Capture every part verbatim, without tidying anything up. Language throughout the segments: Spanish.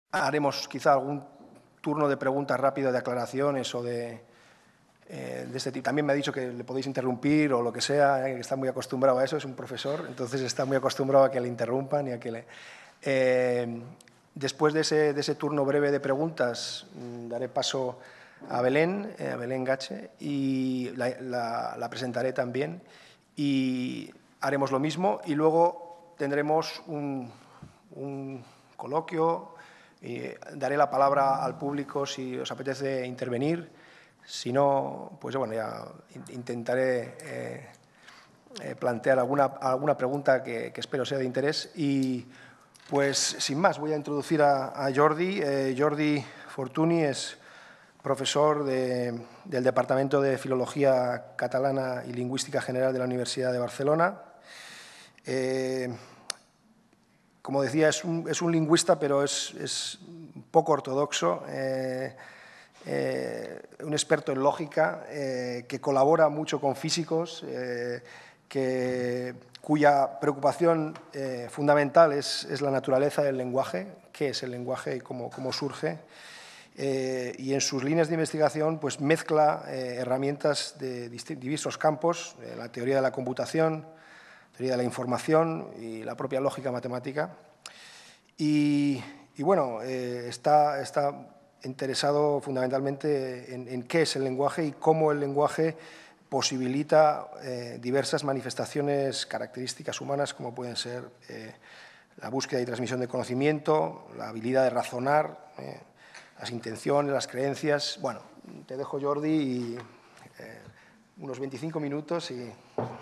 haremos quizá algún turno de preguntas rápido, de aclaraciones o de, eh, de este tipo. También me ha dicho que le podéis interrumpir o lo que sea, eh, que está muy acostumbrado a eso, es un profesor, entonces está muy acostumbrado a que le interrumpan y a que le… Eh, después de ese, de ese turno breve de preguntas, daré paso a Belén, eh, a Belén Gache, y la, la, la presentaré también. Y haremos lo mismo y luego tendremos un, un coloquio. Y daré la palabra al público si os apetece intervenir. Si no, pues bueno, ya intentaré eh, eh, plantear alguna, alguna pregunta que, que espero sea de interés. Y pues sin más, voy a introducir a, a Jordi. Eh, Jordi Fortuny es profesor de, del Departamento de Filología Catalana y Lingüística General de la Universidad de Barcelona. Eh, Como decía, es un, es un lingüista, pero es, es poco ortodoxo, eh, eh, un experto en lógica, eh, que colabora mucho con físicos, eh, que, cuya preocupación eh, fundamental es, es la naturaleza del lenguaje, qué es el lenguaje y cómo, cómo surge. Eh, y en sus líneas de investigación pues, mezcla eh, herramientas de diversos campos, eh, la teoría de la computación, teoría de la información y la propia lógica matemática. Y, y bueno, eh, está, está interesado fundamentalmente en, en qué es el lenguaje y cómo el lenguaje posibilita eh, diversas manifestaciones características humanas, como pueden ser eh, la búsqueda y transmisión de conocimiento, la habilidad de razonar, eh, las intenciones, las creencias. Bueno, te dejo, Jordi, y eh, unos veinticinco minutos y…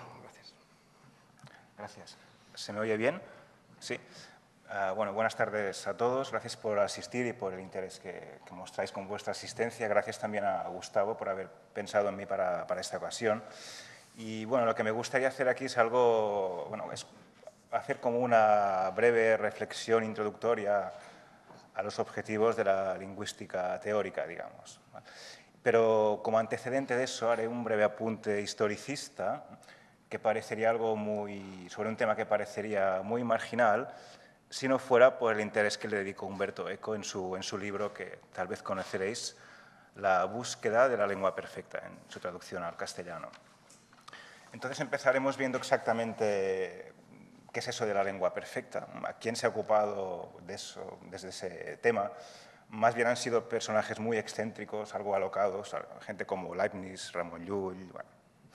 Gracias. ¿Se me oye bien? Sí. Uh, bueno, buenas tardes a todos. Gracias por asistir y por el interés que, que mostráis con vuestra asistencia. Gracias también a Gustavo por haber pensado en mí para, para esta ocasión. Y bueno, lo que me gustaría hacer aquí es algo, bueno, es hacer como una breve reflexión introductoria a los objetivos de la lingüística teórica, digamos. Pero como antecedente de eso haré un breve apunte historicista que parecería algo muy, sobre un tema que parecería muy marginal si no fuera por el interés que le dedicó Umberto Eco en su, en su libro que tal vez conoceréis, La búsqueda de la lengua perfecta, en su traducción al castellano. Entonces empezaremos viendo exactamente qué es eso de la lengua perfecta, a quién se ha ocupado de eso, desde ese tema. Más bien han sido personajes muy excéntricos, algo alocados, gente como Leibniz, Ramon Llull, bueno,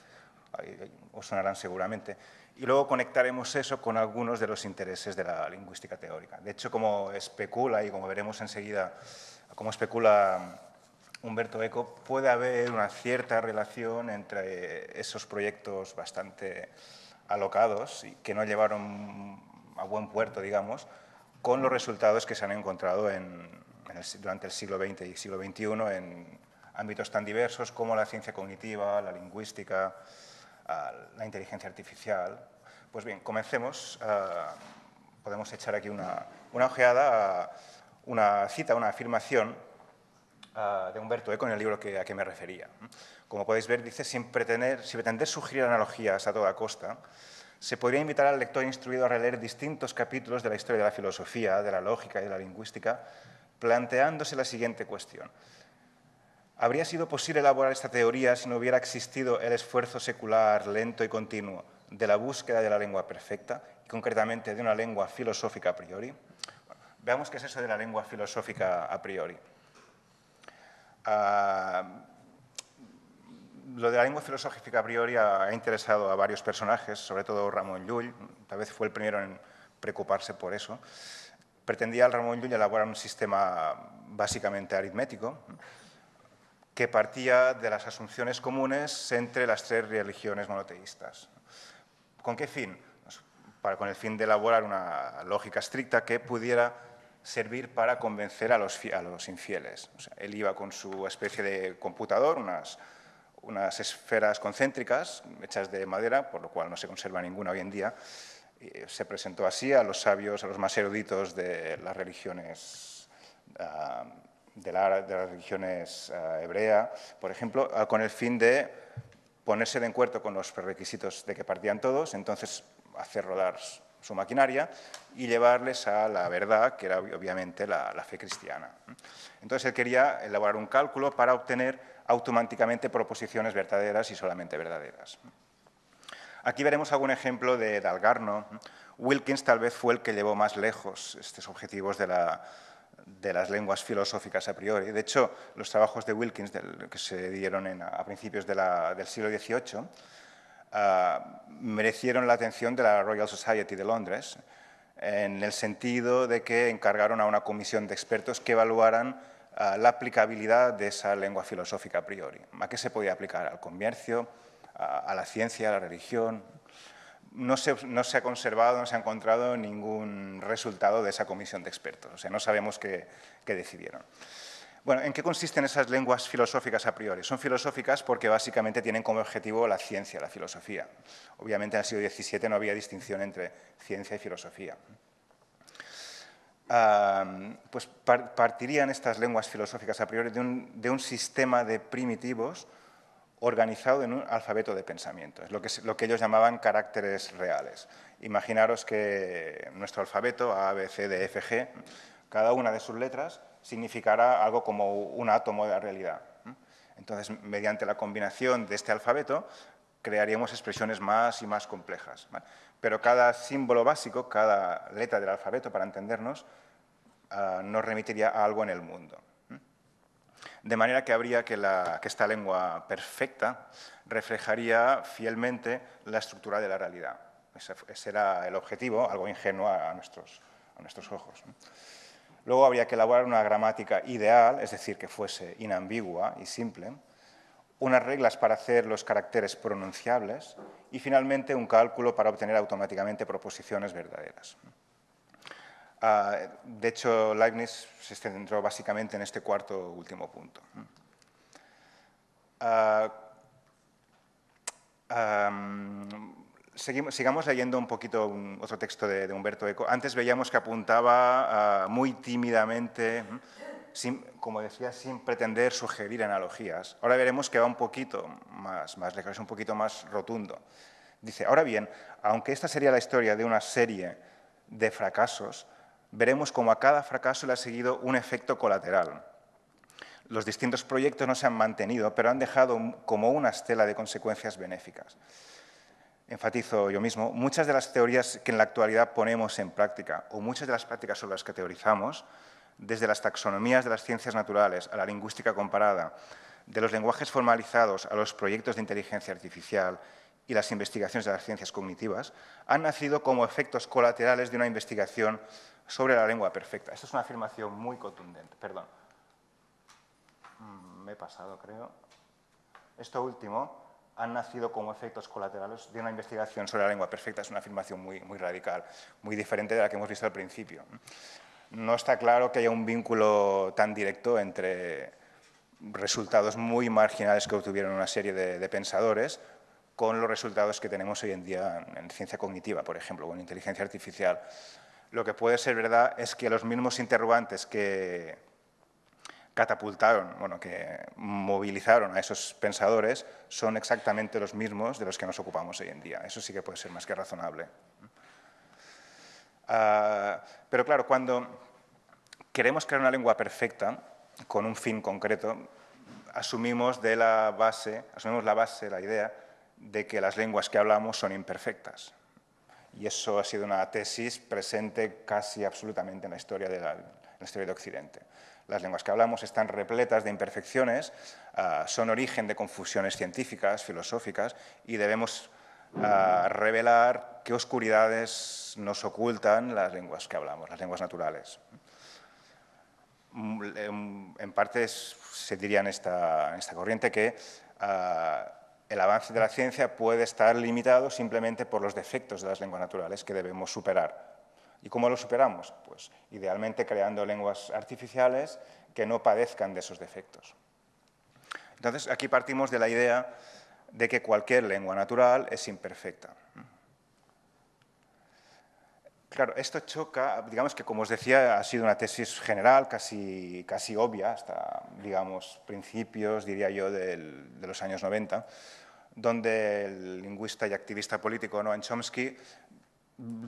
os sonarán seguramente. Y luego conectaremos eso con algunos de los intereses de la lingüística teórica. De hecho, como especula, y como veremos enseguida, como especula Umberto Eco, puede haber una cierta relación entre esos proyectos bastante alocados y que no llevaron a buen puerto, digamos, con los resultados que se han encontrado en, en el, durante el siglo veinte y siglo veintiuno en ámbitos tan diversos como la ciencia cognitiva, la lingüística, la inteligencia artificial. Pues bien, comencemos. Uh, podemos echar aquí una, una ojeada a una cita, una afirmación uh, de Umberto Eco en el libro que, a que me refería. Como podéis ver, dice, sin pretender, sin pretender sugerir analogías a toda costa, se podría invitar al lector instruido a releer distintos capítulos de la historia de la filosofía, de la lógica y de la lingüística, planteándose la siguiente cuestión. ¿Habría sido posible elaborar esta teoría si no hubiera existido el esfuerzo secular, lento y continuo de la búsqueda de la lengua perfecta, y concretamente de una lengua filosófica a priori? Bueno, veamos qué es eso de la lengua filosófica a priori. Uh, lo de la lengua filosófica a priori ha interesado a varios personajes, sobre todo Ramon Llull, tal vez fue el primero en preocuparse por eso. Pretendía Ramon Llull elaborar un sistema básicamente aritmético, que partía de las asunciones comunes entre las tres religiones monoteístas. ¿Con qué fin? Pues para, con el fin de elaborar una lógica estricta que pudiera servir para convencer a los, a los infieles. O sea, él iba con su especie de computador, unas, unas esferas concéntricas hechas de madera, por lo cual no se conserva ninguna hoy en día. Y se presentó así a los sabios, a los más eruditos de las religiones uh, De, la, de las religiones uh, hebrea, por ejemplo, uh, con el fin de ponerse de acuerdo con los prerequisitos de que partían todos, entonces hacer rodar su maquinaria y llevarles a la verdad, que era obviamente la, la fe cristiana. Entonces él quería elaborar un cálculo para obtener automáticamente proposiciones verdaderas y solamente verdaderas. Aquí veremos algún ejemplo de Dalgarno. Wilkins tal vez fue el que llevó más lejos estos objetivos de, la, de las lenguas filosóficas a priori. De hecho, los trabajos de Wilkins, del, que se dieron en, a principios de la, del siglo dieciocho, uh, merecieron la atención de la Royal Society de Londres, en el sentido de que encargaron a una comisión de expertos que evaluaran uh, la aplicabilidad de esa lengua filosófica a priori. ¿A qué se podía aplicar? Al comercio, a, a la ciencia, a la religión. No se, no se ha conservado, no se ha encontrado ningún resultado de esa comisión de expertos. O sea, no sabemos qué, qué decidieron. Bueno, ¿en qué consisten esas lenguas filosóficas a priori? Son filosóficas porque básicamente tienen como objetivo la ciencia, la filosofía. Obviamente en el siglo diecisiete no había distinción entre ciencia y filosofía. Uh, pues par partirían estas lenguas filosóficas a priori de un, de un sistema de primitivos organizado en un alfabeto de pensamiento. Es lo que, lo que ellos llamaban caracteres reales. Imaginaros que nuestro alfabeto, A, B, C, D, F, G, cada una de sus letras significará algo como un átomo de la realidad. Entonces, mediante la combinación de este alfabeto, crearíamos expresiones más y más complejas. ¿Vale? Pero cada símbolo básico, cada letra del alfabeto, para entendernos, uh, nos remitiría a algo en el mundo. De manera que habría que, la, que esta lengua perfecta reflejaría fielmente la estructura de la realidad. Ese, ese era el objetivo, algo ingenuo a nuestros, a nuestros ojos. Luego habría que elaborar una gramática ideal, es decir, que fuese inambigua y simple, unas reglas para hacer los caracteres pronunciables y, finalmente, un cálculo para obtener automáticamente proposiciones verdaderas. Uh, de hecho, Leibniz se centró básicamente en este cuarto último punto. Uh, um, seguimos, sigamos leyendo un poquito un, otro texto de, de Umberto Eco. Antes veíamos que apuntaba uh, muy tímidamente, sin, como decía, sin pretender sugerir analogías. Ahora veremos que va un poquito más, más lejos, es un poquito más rotundo. Dice, ahora bien, aunque esta sería la historia de una serie de fracasos, veremos cómo a cada fracaso le ha seguido un efecto colateral. Los distintos proyectos no se han mantenido, pero han dejado como una estela de consecuencias benéficas. Enfatizo yo mismo, muchas de las teorías que en la actualidad ponemos en práctica, o muchas de las prácticas sobre las que teorizamos, desde las taxonomías de las ciencias naturales a la lingüística comparada, de los lenguajes formalizados a los proyectos de inteligencia artificial y las investigaciones de las ciencias cognitivas, han nacido como efectos colaterales de una investigación sobre la lengua perfecta. Esta es una afirmación muy contundente. Perdón. Me he pasado, creo. Esto último, han nacido como efectos colaterales de una investigación sobre la lengua perfecta. Es una afirmación muy, muy radical, muy diferente de la que hemos visto al principio. No está claro que haya un vínculo tan directo entre resultados muy marginales que obtuvieron una serie de, de pensadores con los resultados que tenemos hoy en día en ciencia cognitiva, por ejemplo, o en inteligencia artificial. Lo que puede ser verdad es que los mismos interrogantes que catapultaron, bueno, que movilizaron a esos pensadores son exactamente los mismos de los que nos ocupamos hoy en día. Eso sí que puede ser más que razonable. Uh, pero claro, cuando queremos crear una lengua perfecta con un fin concreto, asumimos de la base, asumimos la base, la idea de que las lenguas que hablamos son imperfectas. Y eso ha sido una tesis presente casi absolutamente en la historia de, la, en la historia de Occidente. Las lenguas que hablamos están repletas de imperfecciones, uh, son origen de confusiones científicas, filosóficas, y debemos uh, revelar qué oscuridades nos ocultan las lenguas que hablamos, las lenguas naturales. En parte se diría en esta, en esta corriente que uh, el avance de la ciencia puede estar limitado simplemente por los defectos de las lenguas naturales que debemos superar. ¿Y cómo lo superamos? Pues idealmente creando lenguas artificiales que no padezcan de esos defectos. Entonces, aquí partimos de la idea de que cualquier lengua natural es imperfecta. Claro, esto choca, digamos que, como os decía, ha sido una tesis general, casi, casi obvia, hasta, digamos, principios, diría yo, del, de los años noventa, donde el lingüista y activista político Noam Chomsky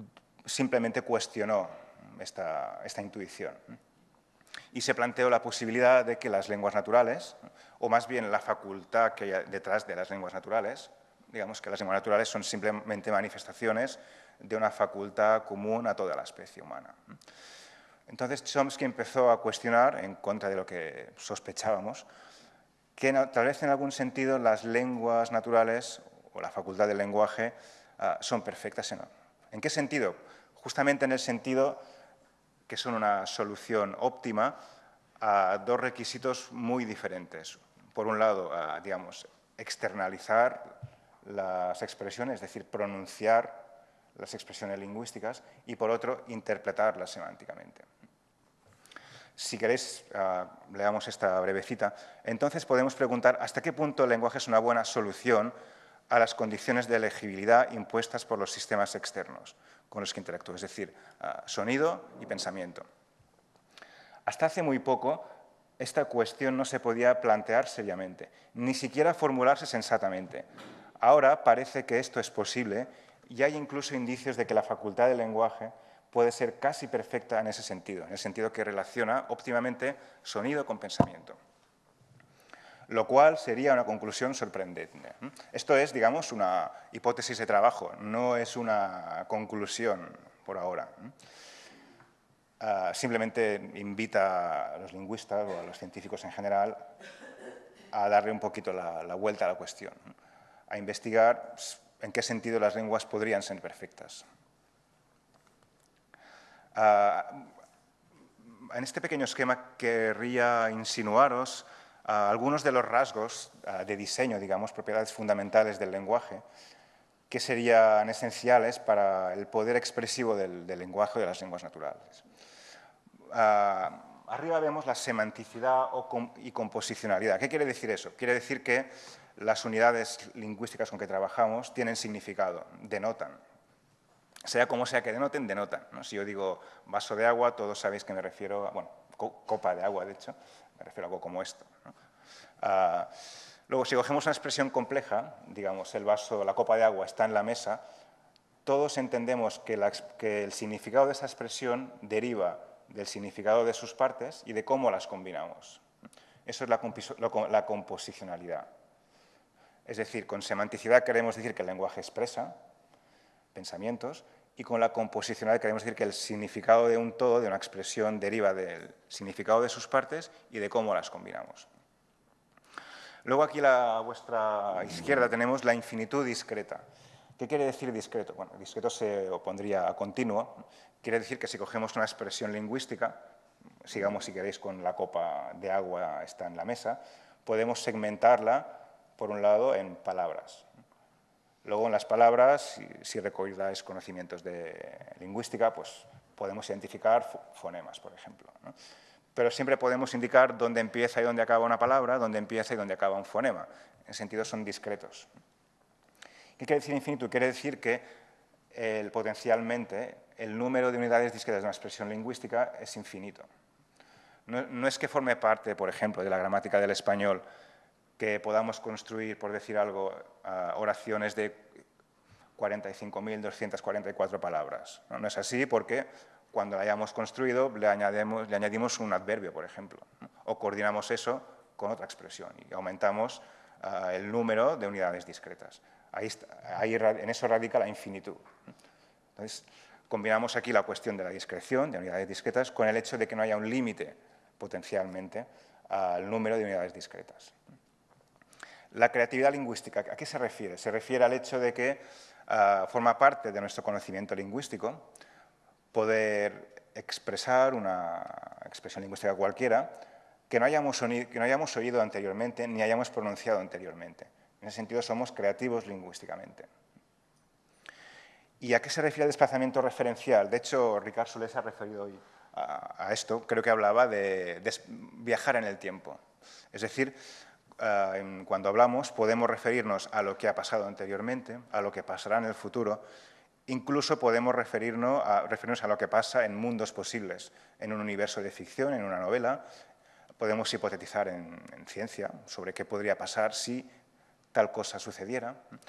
simplemente cuestionó esta, esta intuición. Y se planteó la posibilidad de que las lenguas naturales, o más bien la facultad que hay detrás de las lenguas naturales, digamos que las lenguas naturales son simplemente manifestaciones de una facultad común a toda la especie humana. Entonces Chomsky empezó a cuestionar, en contra de lo que sospechábamos, que tal vez en algún sentido las lenguas naturales o la facultad del lenguaje uh, son perfectas. ¿En, ¿En qué sentido? Justamente en el sentido que son una solución óptima a dos requisitos muy diferentes. Por un lado, a, digamos, externalizar las expresiones, es decir, pronunciar las expresiones lingüísticas, y por otro, interpretarlas semánticamente. Si queréis, uh, leamos esta breve cita. Entonces podemos preguntar hasta qué punto el lenguaje es una buena solución a las condiciones de legibilidad impuestas por los sistemas externos con los que interactúa, es decir, uh, sonido y pensamiento. Hasta hace muy poco, esta cuestión no se podía plantear seriamente, ni siquiera formularse sensatamente. Ahora parece que esto es posible y hay incluso indicios de que la facultad del lenguaje puede ser casi perfecta en ese sentido, en el sentido que relaciona óptimamente sonido con pensamiento. Lo cual sería una conclusión sorprendente. Esto es, digamos, una hipótesis de trabajo, no es una conclusión por ahora. Uh, simplemente invita a los lingüistas o a los científicos en general a darle un poquito la, la vuelta a la cuestión, a investigar en qué sentido las lenguas podrían ser perfectas. Uh, en este pequeño esquema querría insinuaros uh, algunos de los rasgos uh, de diseño, digamos, propiedades fundamentales del lenguaje, que serían esenciales para el poder expresivo del, del lenguaje de las lenguas naturales. Uh, arriba vemos la semanticidad o com y composicionalidad. ¿Qué quiere decir eso? Quiere decir que las unidades lingüísticas con que trabajamos tienen significado, denotan. Sea como sea que denoten, denotan, ¿no? Si yo digo vaso de agua, todos sabéis que me refiero a, bueno, co copa de agua, de hecho, me refiero a algo como esto, ¿no? Uh, luego, si cogemos una expresión compleja, digamos, el vaso, la copa de agua está en la mesa, todos entendemos que, la, que el significado de esa expresión deriva del significado de sus partes y de cómo las combinamos. Eso es la, la composicionalidad. Es decir, con semanticidad queremos decir que el lenguaje expresa pensamientos, y con la composicionalidad queremos decir que el significado de un todo, de una expresión, deriva del significado de sus partes y de cómo las combinamos. Luego aquí a vuestra izquierda tenemos la infinitud discreta. ¿Qué quiere decir discreto? Bueno, discreto se opondría a continuo. Quiere decir que si cogemos una expresión lingüística, sigamos si queréis con la copa de agua está en la mesa, podemos segmentarla, por un lado, en palabras. Luego, en las palabras, si, si recordáis conocimientos de lingüística, pues podemos identificar fonemas, por ejemplo, ¿no? Pero siempre podemos indicar dónde empieza y dónde acaba una palabra, dónde empieza y dónde acaba un fonema. En sentido, son discretos. ¿Qué quiere decir infinito? Quiere decir que el, potencialmente el número de unidades discretas de una expresión lingüística es infinito. No, no es que forme parte, por ejemplo, de la gramática del español, que podamos construir, por decir algo, uh, oraciones de cuarenta y cinco mil doscientas cuarenta y cuatro palabras. ¿no? No es así porque cuando la hayamos construido le añadimos, le añadimos un adverbio, por ejemplo, ¿no? O coordinamos eso con otra expresión y aumentamos uh, el número de unidades discretas. Ahí, está, ahí en eso radica la infinitud. Entonces, combinamos aquí la cuestión de la discreción, de unidades discretas, con el hecho de que no haya un límite, potencialmente, al número de unidades discretas. La creatividad lingüística, ¿a qué se refiere? Se refiere al hecho de que uh, forma parte de nuestro conocimiento lingüístico poder expresar una expresión lingüística cualquiera que no hayamos, que no hayamos oído anteriormente ni hayamos pronunciado anteriormente. En ese sentido, somos creativos lingüísticamente. ¿Y a qué se refiere el desplazamiento referencial? De hecho, Ricard Soler se ha referido hoy a, a esto. Creo que hablaba de, de viajar en el tiempo. Es decir, Uh, cuando hablamos podemos referirnos a lo que ha pasado anteriormente, a lo que pasará en el futuro, incluso podemos referirnos a, referirnos a lo que pasa en mundos posibles, en un universo de ficción, en una novela. Podemos hipotetizar en, en ciencia sobre qué podría pasar si tal cosa sucediera.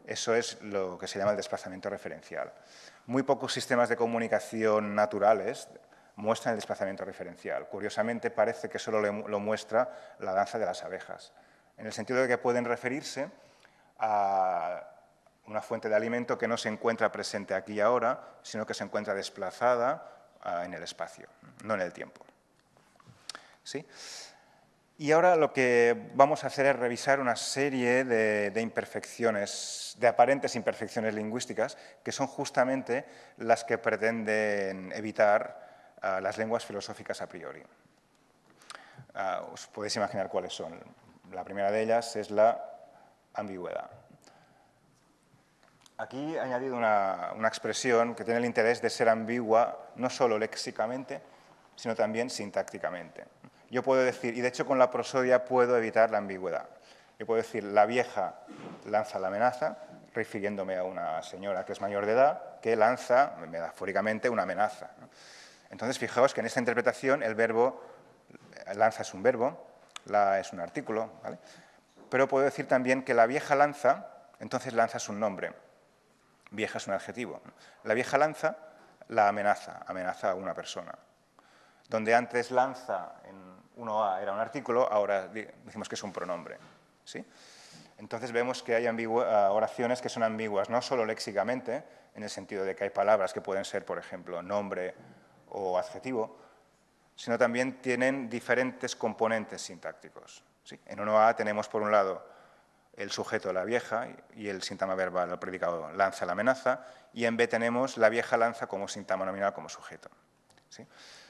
Eso es lo que se llama el desplazamiento referencial. Muy pocos sistemas de comunicación naturales muestran el desplazamiento referencial. Curiosamente, parece que solo lo muestra la danza de las abejas, en el sentido de que pueden referirse a una fuente de alimento que no se encuentra presente aquí y ahora, sino que se encuentra desplazada uh, en el espacio, no en el tiempo. ¿Sí? Y ahora lo que vamos a hacer es revisar una serie de, de imperfecciones, de aparentes imperfecciones lingüísticas, que son justamente las que pretenden evitar uh, las lenguas filosóficas a priori. Uh, os podéis imaginar cuáles son. La primera de ellas es la ambigüedad. Aquí he añadido una, una expresión que tiene el interés de ser ambigua no solo léxicamente, sino también sintácticamente. Yo puedo decir, y de hecho con la prosodia puedo evitar la ambigüedad. Yo puedo decir, la vieja lanza la amenaza, refiriéndome a una señora que es mayor de edad, que lanza, metafóricamente, una amenaza. Entonces, fijaos que en esta interpretación el verbo, lanza es un verbo, la es un artículo, ¿vale? Pero puedo decir también que la vieja lanza, entonces lanza es un nombre. Vieja es un adjetivo. La vieja lanza la amenaza, amenaza a una persona. Donde antes lanza en uno a era un artículo, ahora decimos que es un pronombre. ¿Sí? Entonces vemos que hay oraciones que son ambiguas, no solo léxicamente, en el sentido de que hay palabras que pueden ser, por ejemplo, nombre o adjetivo, sino también tienen diferentes componentes sintácticos. ¿Sí? En uno a tenemos, por un lado, el sujeto de la vieja y el sintagma verbal, el predicado lanza la amenaza, y en B tenemos la vieja lanza como sintagma nominal, como sujeto. ¿Sí?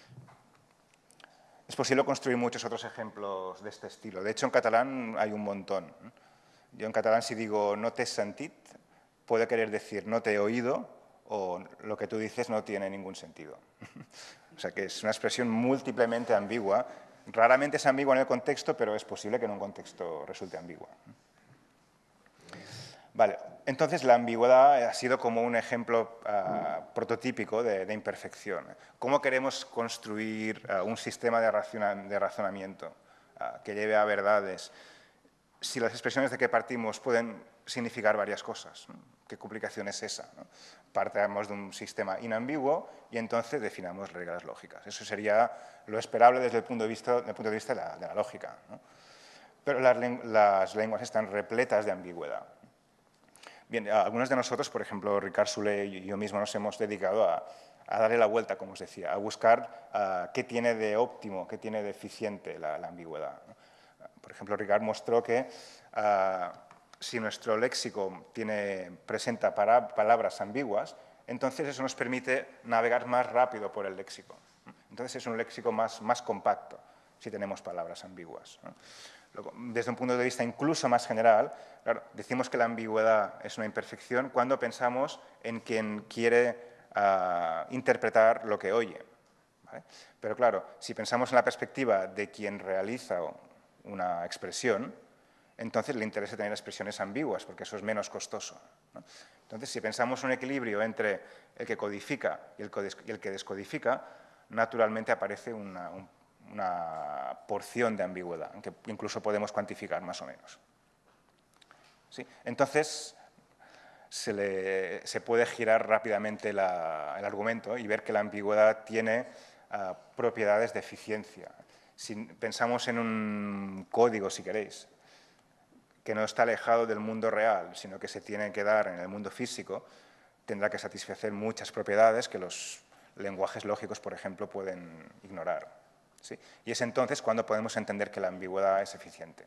Es posible construir muchos otros ejemplos de este estilo. De hecho, en catalán hay un montón. Yo en catalán si digo no t'he sentit, puede querer decir no te he oído o lo que tú dices no tiene ningún sentido. O sea que es una expresión múltiplemente ambigua. Raramente es ambigua en el contexto, pero es posible que en un contexto resulte ambigua. Vale, entonces la ambigüedad ha sido como un ejemplo uh, prototípico de, de imperfección. ¿Cómo queremos construir uh, un sistema de, razona, de razonamiento uh, que lleve a verdades si las expresiones de que partimos pueden significar varias cosas? ¿No? ¿Qué complicación es esa? ¿No? Partamos de un sistema inambiguo y entonces definamos reglas lógicas. Eso sería lo esperable desde el punto de vista, desde el punto de, vista de, la, de la lógica, ¿no? Pero las, las lenguas están repletas de ambigüedad. Bien, algunos de nosotros, por ejemplo, Ricard Soler y yo mismo nos hemos dedicado a, a darle la vuelta, como os decía, a buscar uh, qué tiene de óptimo, qué tiene de eficiente la, la ambigüedad. Por ejemplo, Ricard mostró que uh, si nuestro léxico tiene, presenta para, palabras ambiguas, entonces eso nos permite navegar más rápido por el léxico. Entonces es un léxico más, más compacto si tenemos palabras ambiguas, ¿no? Desde un punto de vista incluso más general, claro, decimos que la ambigüedad es una imperfección cuando pensamos en quien quiere uh, interpretar lo que oye, ¿vale? Pero claro, si pensamos en la perspectiva de quien realiza una expresión, entonces le interesa tener expresiones ambiguas, porque eso es menos costoso, ¿no? Entonces, si pensamos un equilibrio entre el que codifica y el, y el que descodifica, naturalmente aparece una, un una porción de ambigüedad, que incluso podemos cuantificar más o menos. ¿Sí? Entonces, se, le, se puede girar rápidamente la, el argumento y ver que la ambigüedad tiene uh, propiedades de eficiencia. Si pensamos en un código, si queréis, que no está alejado del mundo real, sino que se tiene que dar en el mundo físico, tendrá que satisfacer muchas propiedades que los lenguajes lógicos, por ejemplo, pueden ignorar. ¿Sí? Y es entonces cuando podemos entender que la ambigüedad es eficiente.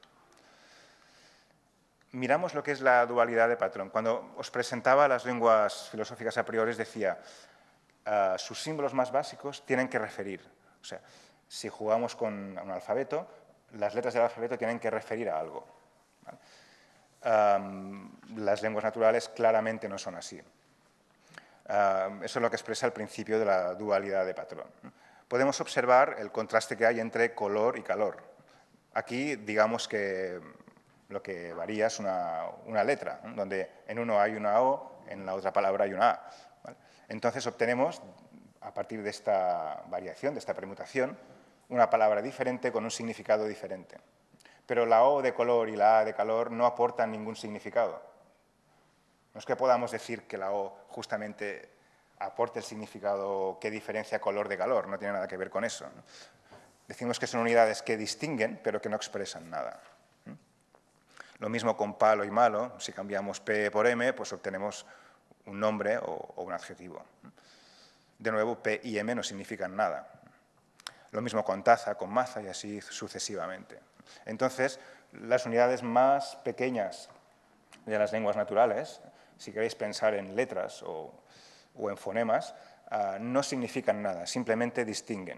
Miramos lo que es la dualidad de patrón. Cuando os presentaba las lenguas filosóficas a priori, os decía, uh, sus símbolos más básicos tienen que referir. O sea, si jugamos con un alfabeto, las letras del alfabeto tienen que referir a algo, ¿vale? Um, las lenguas naturales claramente no son así. Uh, eso es lo que expresa el principio de la dualidad de patrón. Podemos observar el contraste que hay entre color y calor. Aquí, digamos que lo que varía es una, una letra, ¿no? Donde en uno hay una O, en la otra palabra hay una A, ¿vale? Entonces obtenemos, a partir de esta variación, de esta permutación, una palabra diferente con un significado diferente. Pero la O de color y la A de calor no aportan ningún significado. No es que podamos decir que la O justamente aporte el significado que diferencia color de calor, no tiene nada que ver con eso, ¿no? Decimos que son unidades que distinguen, pero que no expresan nada. Lo mismo con palo y malo, si cambiamos P por M, pues obtenemos un nombre o, o un adjetivo. De nuevo, P y M no significan nada. Lo mismo con taza, con maza y así sucesivamente. Entonces, las unidades más pequeñas de las lenguas naturales, si queréis pensar en letras o, o en fonemas, uh, no significan nada, simplemente distinguen.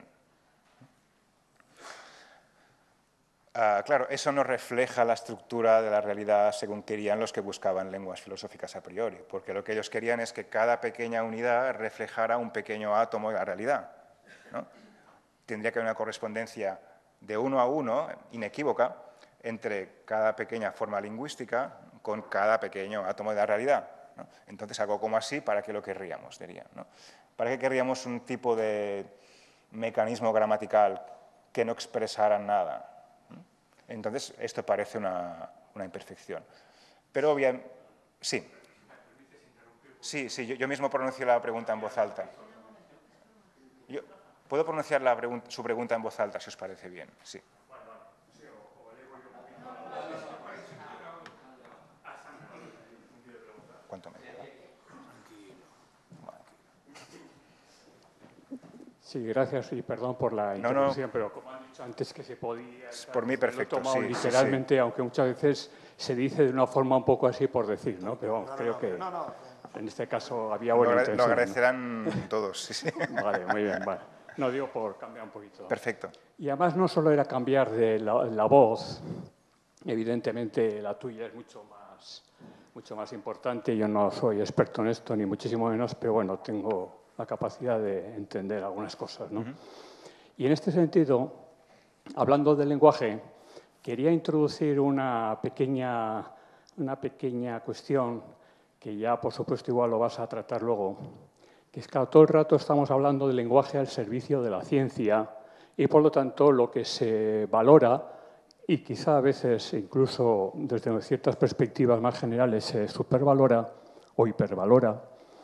Uh, claro, eso no refleja la estructura de la realidad según querían los que buscaban lenguas filosóficas a priori, porque lo que ellos querían es que cada pequeña unidad reflejara un pequeño átomo de la realidad, ¿no? Tendría que haber una correspondencia de uno a uno, inequívoca, entre cada pequeña forma lingüística con cada pequeño átomo de la realidad, ¿no? Entonces, algo como así, ¿para qué lo querríamos? Dirían, ¿no? ¿Para qué querríamos un tipo de mecanismo gramatical que no expresara nada? Entonces, esto parece una, una imperfección. Pero bien, sí. Sí, sí, yo, yo mismo pronuncio la pregunta en voz alta. Yo, ¿Puedo pronunciar la pregunta, su pregunta en voz alta, si os parece bien? Sí. ¿Cuánto me queda? Sí, gracias y perdón por la interrupción, no, no. pero como han dicho antes que se podía... Es por mí perfecto, lo he tomado sí, literalmente, sí, sí. aunque muchas veces se dice de una forma un poco así por decir, ¿no? Pero vamos, No, no, creo no, que no, no. en este caso había Lo, buena agra intención. lo agradecerán, ¿no? Todos, sí, sí. Vale, muy bien, vale. No, digo por cambiar un poquito. Perfecto. Y además no solo era cambiar de la, la voz, evidentemente la tuya es mucho más, mucho más importante. Yo no soy experto en esto, ni muchísimo menos, pero bueno, tengo la capacidad de entender algunas cosas, ¿no? Uh-huh. Y en este sentido, hablando del lenguaje, quería introducir una pequeña, una pequeña cuestión que ya, por supuesto, igual lo vas a tratar luego, que es que todo el rato estamos hablando del lenguaje al servicio de la ciencia y, por lo tanto, lo que se valora y quizá a veces incluso desde ciertas perspectivas más generales se supervalora o hipervalora,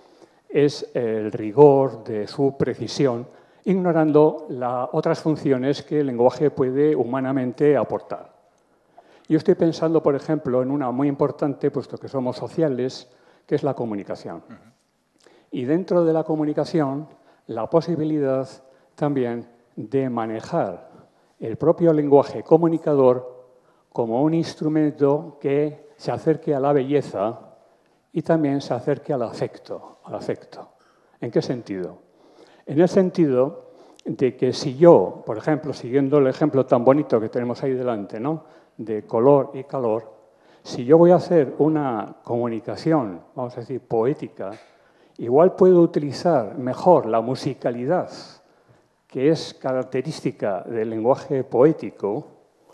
es el rigor de su precisión, ignorando las otras funciones que el lenguaje puede humanamente aportar. Yo estoy pensando, por ejemplo, en una muy importante, puesto que somos sociales, que es la comunicación. Uh-huh. Y dentro de la comunicación, la posibilidad también de manejar el propio lenguaje comunicador como un instrumento que se acerque a la belleza y también se acerque al afecto, al afecto. ¿En qué sentido? En el sentido de que si yo, por ejemplo, siguiendo el ejemplo tan bonito que tenemos ahí delante, ¿no?, de color y calor, si yo voy a hacer una comunicación, vamos a decir, poética, igual puedo utilizar mejor la musicalidad, que es característica del lenguaje poético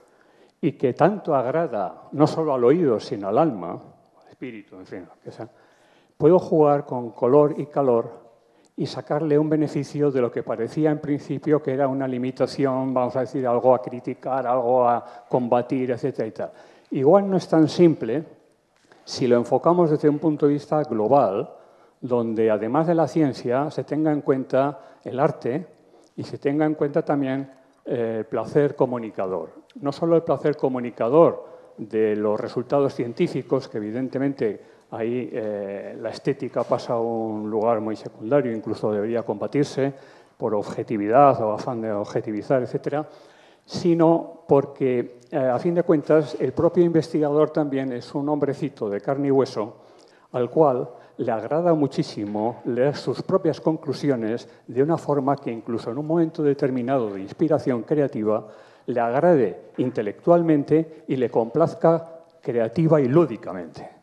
y que tanto agrada no solo al oído, sino al alma, al espíritu, en fin, que sea. Puedo jugar con color y calor y sacarle un beneficio de lo que parecía en principio que era una limitación, vamos a decir, algo a criticar, algo a combatir, etcétera y tal. Igual no es tan simple si lo enfocamos desde un punto de vista global, donde además de la ciencia se tenga en cuenta el arte y se tenga en cuenta también el placer comunicador. No solo el placer comunicador de los resultados científicos, que evidentemente ahí eh, la estética pasa a un lugar muy secundario, incluso debería combatirse por objetividad o afán de objetivizar, etcétera, sino porque, eh, a fin de cuentas, el propio investigador también es un hombrecito de carne y hueso al cual le agrada muchísimo leer sus propias conclusiones de una forma que incluso en un momento determinado de inspiración creativa le agrade intelectualmente y le complazca creativa y lúdicamente.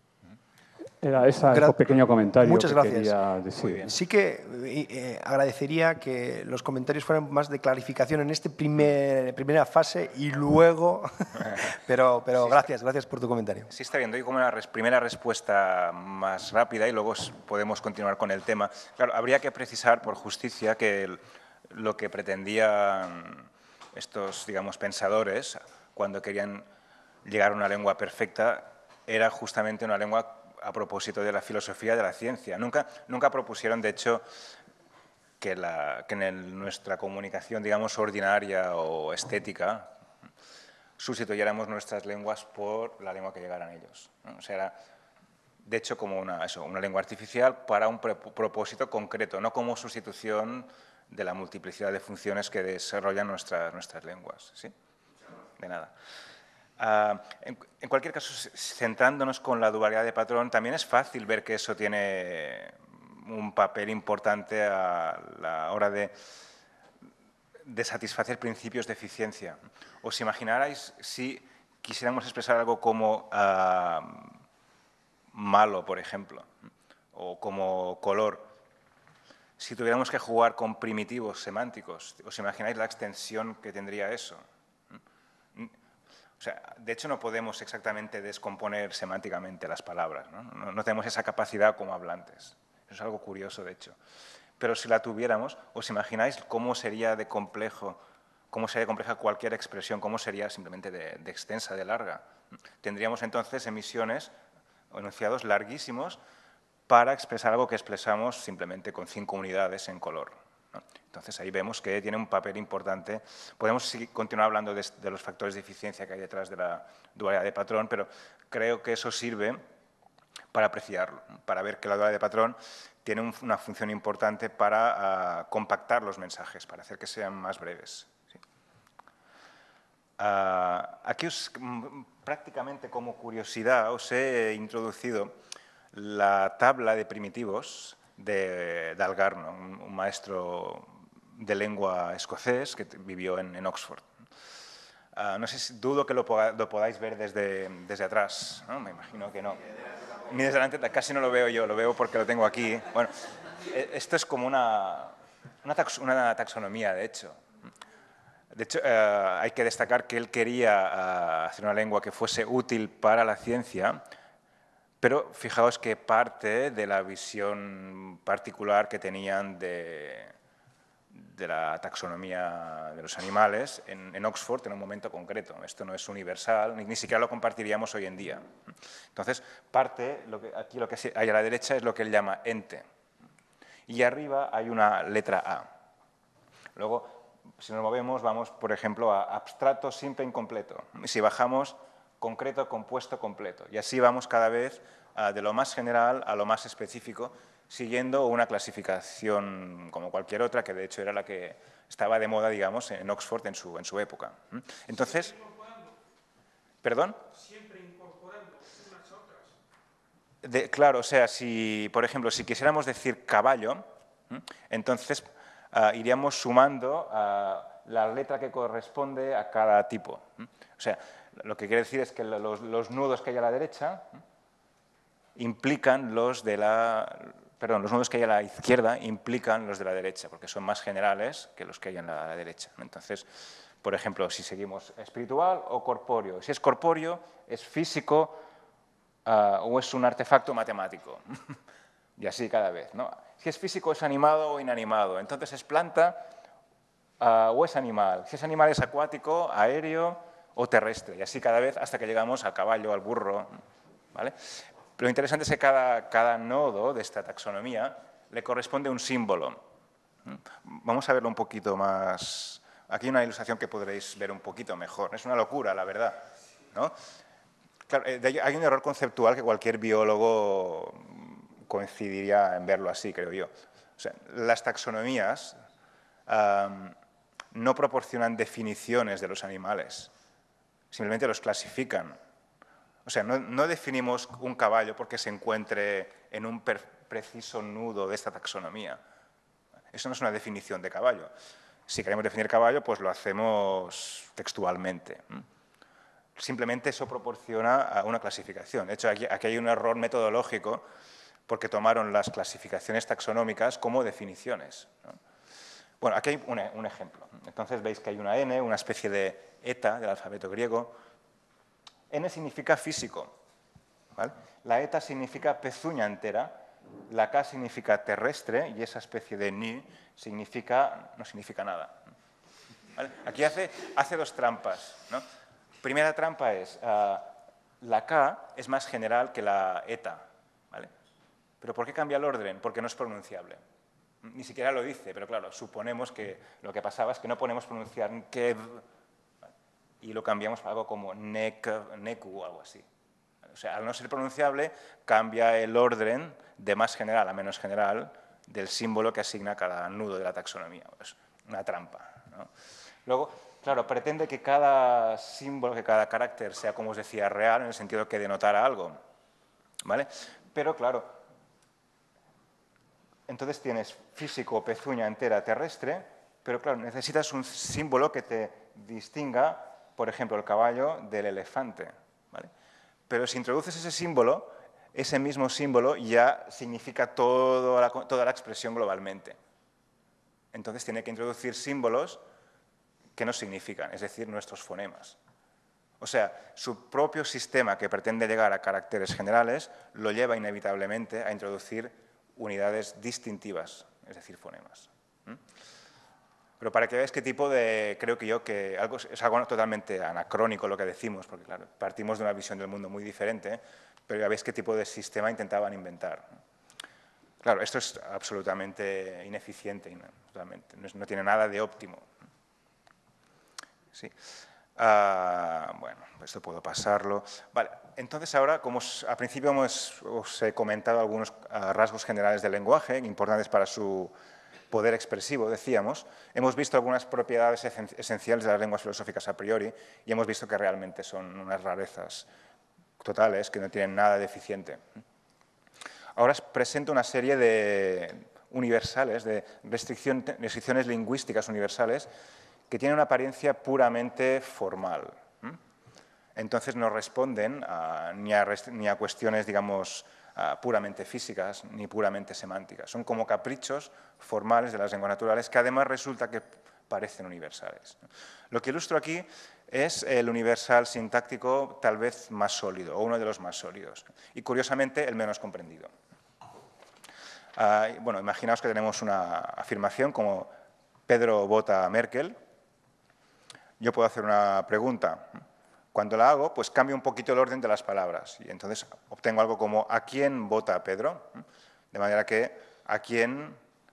Era ese Gra pequeño comentario Muchas que gracias. quería decir. Muy bien. Sí que eh, agradecería que los comentarios fueran más de clarificación en esta primer, primera fase y luego... pero pero sí, gracias, gracias por tu comentario. Sí, está bien. Doy como una res primera respuesta más rápida y luego podemos continuar con el tema. Claro, habría que precisar por justicia que el, lo que pretendían estos, digamos, pensadores cuando querían llegar a una lengua perfecta era justamente una lengua a propósito de la filosofía de la ciencia. Nunca, nunca propusieron, de hecho, que, la, que en el, nuestra comunicación, digamos, ordinaria o estética, sustituyéramos nuestras lenguas por la lengua que llegaran ellos, ¿no? O sea, era, de hecho, como una, eso, una lengua artificial para un propósito concreto, no como sustitución de la multiplicidad de funciones que desarrollan nuestra, nuestras lenguas. ¿Sí? De nada. Uh, en, en cualquier caso, centrándonos con la dualidad de patrón, también es fácil ver que eso tiene un papel importante a la hora de, de satisfacer principios de eficiencia. ¿Os imaginarais si quisiéramos expresar algo como uh, malo, por ejemplo, o como color? Si tuviéramos que jugar con primitivos semánticos, ¿os imagináis la extensión que tendría eso? O sea, de hecho, no podemos exactamente descomponer semánticamente las palabras, ¿no? No, no tenemos esa capacidad como hablantes. Eso es algo curioso, de hecho. Pero si la tuviéramos, ¿os imagináis cómo sería de complejo, cómo sería de compleja cualquier expresión, cómo sería simplemente de, de extensa, de larga? Tendríamos entonces emisiones o enunciados larguísimos para expresar algo que expresamos simplemente con cinco unidades en color, ¿no? Entonces, ahí vemos que tiene un papel importante. Podemos seguir, continuar hablando de, de los factores de eficiencia que hay detrás de la dualidad de patrón, pero creo que eso sirve para apreciarlo, para ver que la dualidad de patrón tiene un, una función importante para uh, compactar los mensajes, para hacer que sean más breves. ¿Sí? Uh, aquí, os, prácticamente como curiosidad, os he introducido la tabla de primitivos de, de Algarno, un, un maestro de lengua escocés que vivió en, en Oxford. Uh, no sé si dudo que lo, poda, lo podáis ver desde, desde atrás, ¿no? Me imagino que no. Ni desde delante casi no lo veo yo, lo veo porque lo tengo aquí. Bueno, esto es como una, una, tax, una taxonomía, de hecho. De hecho, uh, hay que destacar que él quería uh, hacer una lengua que fuese útil para la ciencia, pero fijaos que parte de la visión particular que tenían de, de la taxonomía de los animales en, en Oxford en un momento concreto. Esto no es universal, ni, ni siquiera lo compartiríamos hoy en día. Entonces, parte, lo que, aquí lo que hay a la derecha es lo que él llama ente. Y arriba hay una letra A. Luego, si nos movemos, vamos, por ejemplo, a abstracto, simple, incompleto. Y si bajamos, concreto, compuesto, completo. Y así vamos cada vez uh, de lo más general a lo más específico, siguiendo una clasificación como cualquier otra, que de hecho era la que estaba de moda, digamos, en Oxford en su, en su época. Entonces, ¿Siempre incorporando? ¿Perdón? Siempre incorporando unas a otras. De, claro, o sea, si, por ejemplo, si quisiéramos decir caballo, entonces uh, iríamos sumando uh, la letra que corresponde a cada tipo. O sea, lo que quiere decir es que los, los nudos que hay a la derecha implican los de la... Perdón, los nudos que hay a la izquierda implican los de la derecha, porque son más generales que los que hay a la derecha. Entonces, por ejemplo, si seguimos espiritual o corpóreo. Si es corpóreo, es físico uh, o es un artefacto matemático. Y así cada vez, ¿no? Si es físico, es animado o inanimado. Entonces, es planta uh, o es animal. Si es animal, es acuático, aéreo o terrestre. Y así cada vez hasta que llegamos al caballo, al burro, ¿vale? Pero lo interesante es que cada, cada nodo de esta taxonomía le corresponde un símbolo. Vamos a verlo un poquito más. Aquí hay una ilustración que podréis ver un poquito mejor. Es una locura, la verdad, ¿no? Claro, hay un error conceptual que cualquier biólogo coincidiría en verlo así, creo yo. O sea, las taxonomías um, no proporcionan definiciones de los animales, simplemente los clasifican. O sea, no, no definimos un caballo porque se encuentre en un per, preciso nudo de esta taxonomía. Eso no es una definición de caballo. Si queremos definir caballo, pues lo hacemos textualmente. Simplemente eso proporciona una clasificación. De hecho, aquí, aquí hay un error metodológico porque tomaron las clasificaciones taxonómicas como definiciones, ¿no? Bueno, aquí hay un, un ejemplo. Entonces veis que hay una N, una especie de eta del alfabeto griego. N significa físico, ¿vale? La eta significa pezuña entera, la K significa terrestre y esa especie de ni significa, no significa nada, ¿vale? Aquí hace, hace dos trampas, ¿no? Primera trampa es, uh, la K es más general que la eta. ¿Pero por qué cambia el orden? Porque no es pronunciable. Ni siquiera lo dice, pero claro, suponemos que lo que pasaba es que no ponemos pronunciar kev y lo cambiamos para algo como nek, neku o algo así. O sea, al no ser pronunciable, cambia el orden de más general a menos general del símbolo que asigna cada nudo de la taxonomía. Es una trampa, ¿no? Luego, claro, pretende que cada símbolo, que cada carácter sea, como os decía, real, en el sentido que denotara algo, ¿vale? Pero, claro, entonces tienes físico, pezuña entera, terrestre, pero, claro, necesitas un símbolo que te distinga, por ejemplo, el caballo del elefante, ¿vale? Pero si introduces ese símbolo, ese mismo símbolo ya significa toda la, toda la expresión globalmente. Entonces tiene que introducir símbolos que no significan, es decir, nuestros fonemas. O sea, su propio sistema que pretende llegar a caracteres generales lo lleva inevitablemente a introducir unidades distintivas, es decir, fonemas. ¿Mm? Pero para que veáis qué tipo de, creo que yo, que algo, es algo totalmente anacrónico lo que decimos, porque claro, partimos de una visión del mundo muy diferente, pero ya veis qué tipo de sistema intentaban inventar. Claro, esto es absolutamente ineficiente, totalmente, no, es, no tiene nada de óptimo. Sí. Uh, bueno, esto puedo pasarlo. Vale, entonces ahora, como os, al principio hemos, os he comentado algunos uh, rasgos generales del lenguaje, importantes para su poder expresivo, decíamos, hemos visto algunas propiedades esenciales de las lenguas filosóficas a priori y hemos visto que realmente son unas rarezas totales que no tienen nada de eficiente. Ahora os presento una serie de universales, de restricción, restricciones lingüísticas universales que tienen una apariencia puramente formal. Entonces no responden a, ni, a ni a cuestiones, digamos, puramente físicas ni puramente semánticas. Son como caprichos formales de las lenguas naturales que además resulta que parecen universales. Lo que ilustro aquí es el universal sintáctico tal vez más sólido, o uno de los más sólidos, y curiosamente el menos comprendido. Uh, bueno, imaginaos que tenemos una afirmación como Pedro vota a Merkel. Yo puedo hacer una pregunta. Cuando la hago, pues cambio un poquito el orden de las palabras y entonces obtengo algo como ¿a quién vota Pedro? De manera que ¿a quién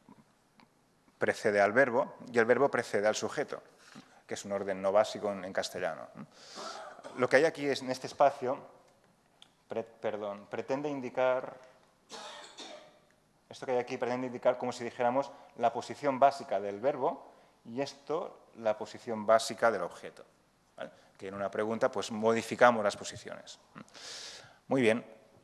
precede al verbo? Y el verbo precede al sujeto, que es un orden no básico en, en castellano. Lo que hay aquí es, en este espacio, pre, perdón, pretende indicar, esto que hay aquí pretende indicar como si dijéramos la posición básica del verbo y esto la posición básica del objeto. ¿Vale? Que en una pregunta pues modificamos las posiciones. Muy bien.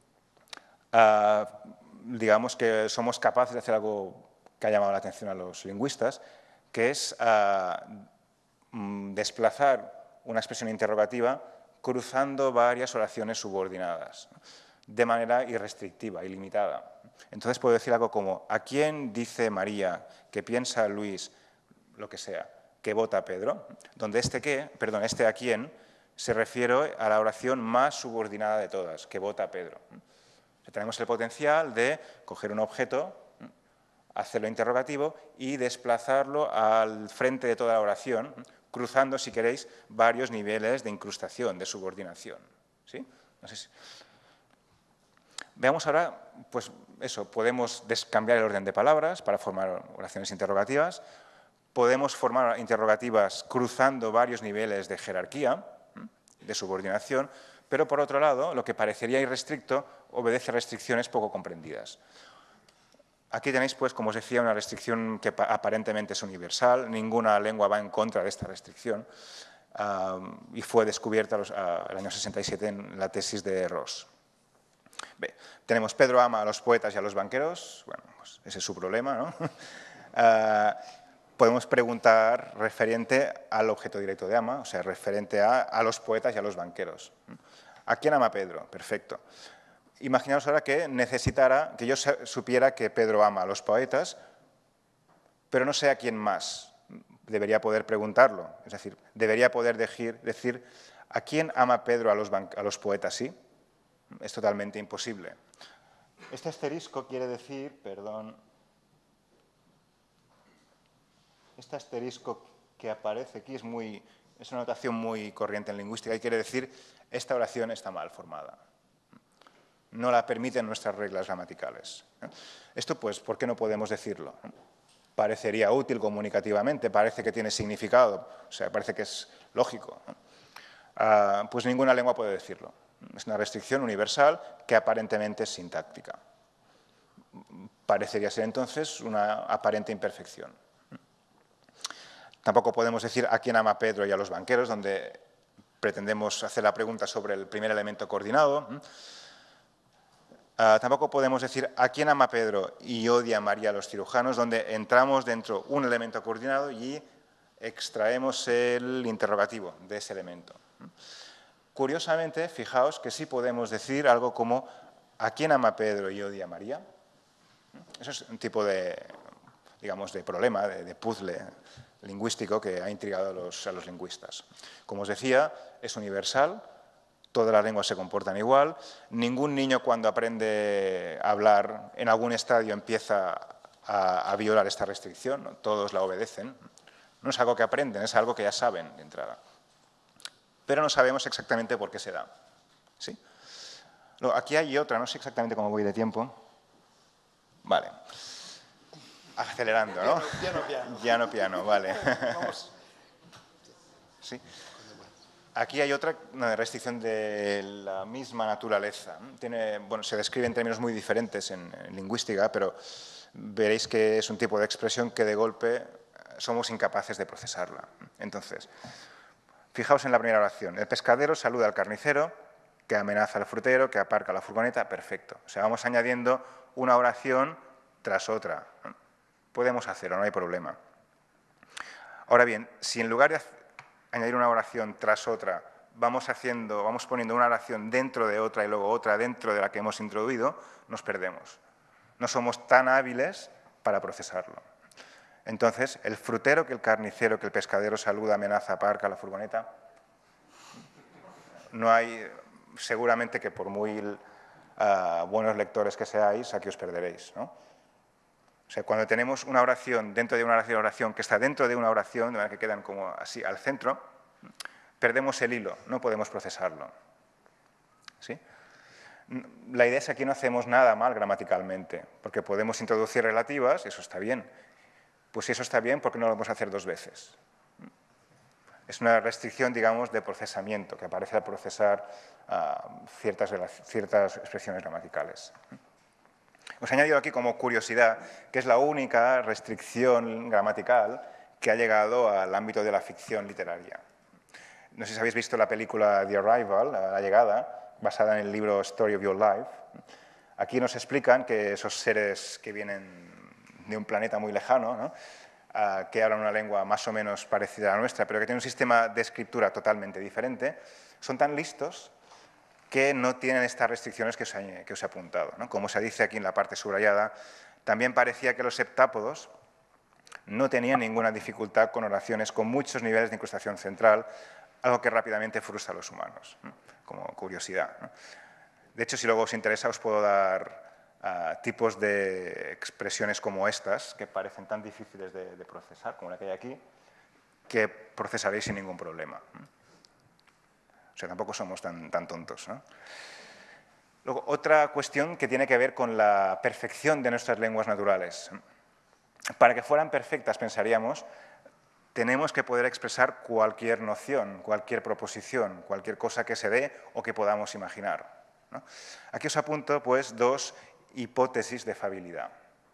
Uh, digamos que somos capaces de hacer algo que ha llamado la atención a los lingüistas, que es uh, desplazar una expresión interrogativa cruzando varias oraciones subordinadas, de manera irrestrictiva, ilimitada. Entonces puedo decir algo como, ¿a quién dice María que piensa Luis, lo que sea, que vota Pedro? Donde este qué, perdón, este a quién, se refiere a la oración más subordinada de todas, que vota Pedro. O sea, tenemos el potencial de coger un objeto, hacerlo interrogativo y desplazarlo al frente de toda la oración, cruzando, si queréis, varios niveles de incrustación, de subordinación. ¿Sí? No sé si... Veamos ahora, pues eso, podemos cambiar el orden de palabras para formar oraciones interrogativas, podemos formar interrogativas cruzando varios niveles de jerarquía, de subordinación, pero por otro lado, lo que parecería irrestricto obedece a restricciones poco comprendidas. Aquí tenéis, pues, como os decía, una restricción que aparentemente es universal, ninguna lengua va en contra de esta restricción uh, y fue descubierta en uh, el año sesenta y siete en la tesis de Ross. Bé, tenemos Pedro ama a los poetas y a los banqueros, bueno, pues ese es su problema, ¿no? uh, podemos preguntar referente al objeto directo de ama, o sea, referente a, a los poetas y a los banqueros. ¿A quién ama Pedro? Perfecto. Imaginaos ahora que necesitara, que yo supiera que Pedro ama a los poetas, pero no sé a quién más. Debería poder preguntarlo, es decir, debería poder decir, decir ¿a quién ama Pedro a los, a los poetas? Sí, es totalmente imposible. Este asterisco quiere decir, perdón, este asterisco que aparece aquí es, muy, es una notación muy corriente en lingüística y quiere decir esta oración está mal formada. no la permiten nuestras reglas gramaticales. Esto, pues, ¿por qué no podemos decirlo? Parecería útil comunicativamente, parece que tiene significado, o sea, parece que es lógico. Uh, pues ninguna lengua puede decirlo. Es una restricción universal que aparentemente es sintáctica. Parecería ser entonces una aparente imperfección. Tampoco podemos decir a quién ama Pedro y a los banqueros, donde pretendemos hacer la pregunta sobre el primer elemento coordinado. Uh, tampoco podemos decir a quién ama Pedro y odia María a los cirujanos, donde entramos dentro un elemento coordinado y extraemos el interrogativo de ese elemento. Curiosamente, fijaos que sí podemos decir algo como ¿a quién ama Pedro y odia María? Eso es un tipo de, digamos, de problema, de, de puzzle lingüístico que ha intrigado a los, a los lingüistas. Como os decía, es universal, todas las lenguas se comportan igual, ningún niño cuando aprende a hablar en algún estadio empieza a, a violar esta restricción, ¿no? Todos la obedecen. No es algo que aprenden, es algo que ya saben de entrada. Pero no sabemos exactamente por qué se da. ¿Sí? Luego, aquí hay otra, no sé exactamente cómo voy de tiempo. Vale. Acelerando, ¿no? Piano, piano. Piano, piano, vale. Vamos. Sí. Aquí hay otra una restricción de la misma naturaleza. Tiene, bueno, se describe en términos muy diferentes en, en lingüística, pero veréis que es un tipo de expresión que de golpe somos incapaces de procesarla. Entonces, fijaos en la primera oración. El pescadero saluda al carnicero, que amenaza al frutero, que aparca la furgoneta. Perfecto. O sea, vamos añadiendo una oración tras otra. Podemos hacerlo, no hay problema. Ahora bien, si en lugar de añadir una oración tras otra, vamos haciendo, vamos poniendo una oración dentro de otra y luego otra dentro de la que hemos introducido, nos perdemos. No somos tan hábiles para procesarlo. Entonces, el frutero que el carnicero, que el pescadero saluda, amenaza, aparca la furgoneta, no hay, seguramente que por muy uh, buenos lectores que seáis, aquí os perderéis, ¿no? O sea, cuando tenemos una oración dentro de una oración, oración que está dentro de una oración, de manera que quedan como así al centro, perdemos el hilo, no podemos procesarlo. ¿Sí? La idea es que aquí no hacemos nada mal gramaticalmente, porque podemos introducir relativas, eso está bien. Pues si eso está bien, ¿por qué no lo vamos a hacer dos veces? Es una restricción, digamos, de procesamiento, que aparece al procesar uh, ciertas, ciertas expresiones gramaticales. Os he añadido aquí como curiosidad que es la única restricción gramatical que ha llegado al ámbito de la ficción literaria. No sé si habéis visto la película The Arrival, La Llegada, basada en el libro Story of Your Life. Aquí nos explican que esos seres que vienen de un planeta muy lejano, ¿no? uh, que hablan una lengua más o menos parecida a la nuestra, pero que tienen un sistema de escritura totalmente diferente, son tan listos que no tienen estas restricciones que os he, que os he apuntado, ¿no? Como se dice aquí en la parte subrayada, también parecía que los septápodos no tenían ninguna dificultad con oraciones con muchos niveles de incrustación central, algo que rápidamente frustra a los humanos, ¿no? Como curiosidad, ¿no? De hecho, si luego os interesa, os puedo dar uh, tipos de expresiones como estas, que parecen tan difíciles de, de procesar, como la que hay aquí, que procesaréis sin ningún problema. O sea, tampoco somos tan, tan tontos, ¿no? Luego, otra cuestión que tiene que ver con la perfección de nuestras lenguas naturales. Para que fueran perfectas, pensaríamos, tenemos que poder expresar cualquier noción, cualquier proposición, cualquier cosa que se dé o que podamos imaginar, ¿no? Aquí os apunto, pues, dos hipótesis de fabilidad.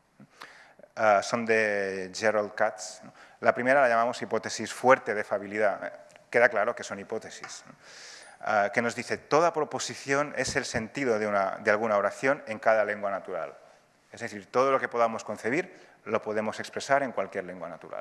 Uh, son de Gerald Katz. La primera la llamamos hipótesis fuerte de fabilidad. Queda claro que son hipótesis, ¿no? Uh, que nos dice toda proposición es el sentido de, una, de alguna oración en cada lengua natural. Es decir, todo lo que podamos concebir lo podemos expresar en cualquier lengua natural.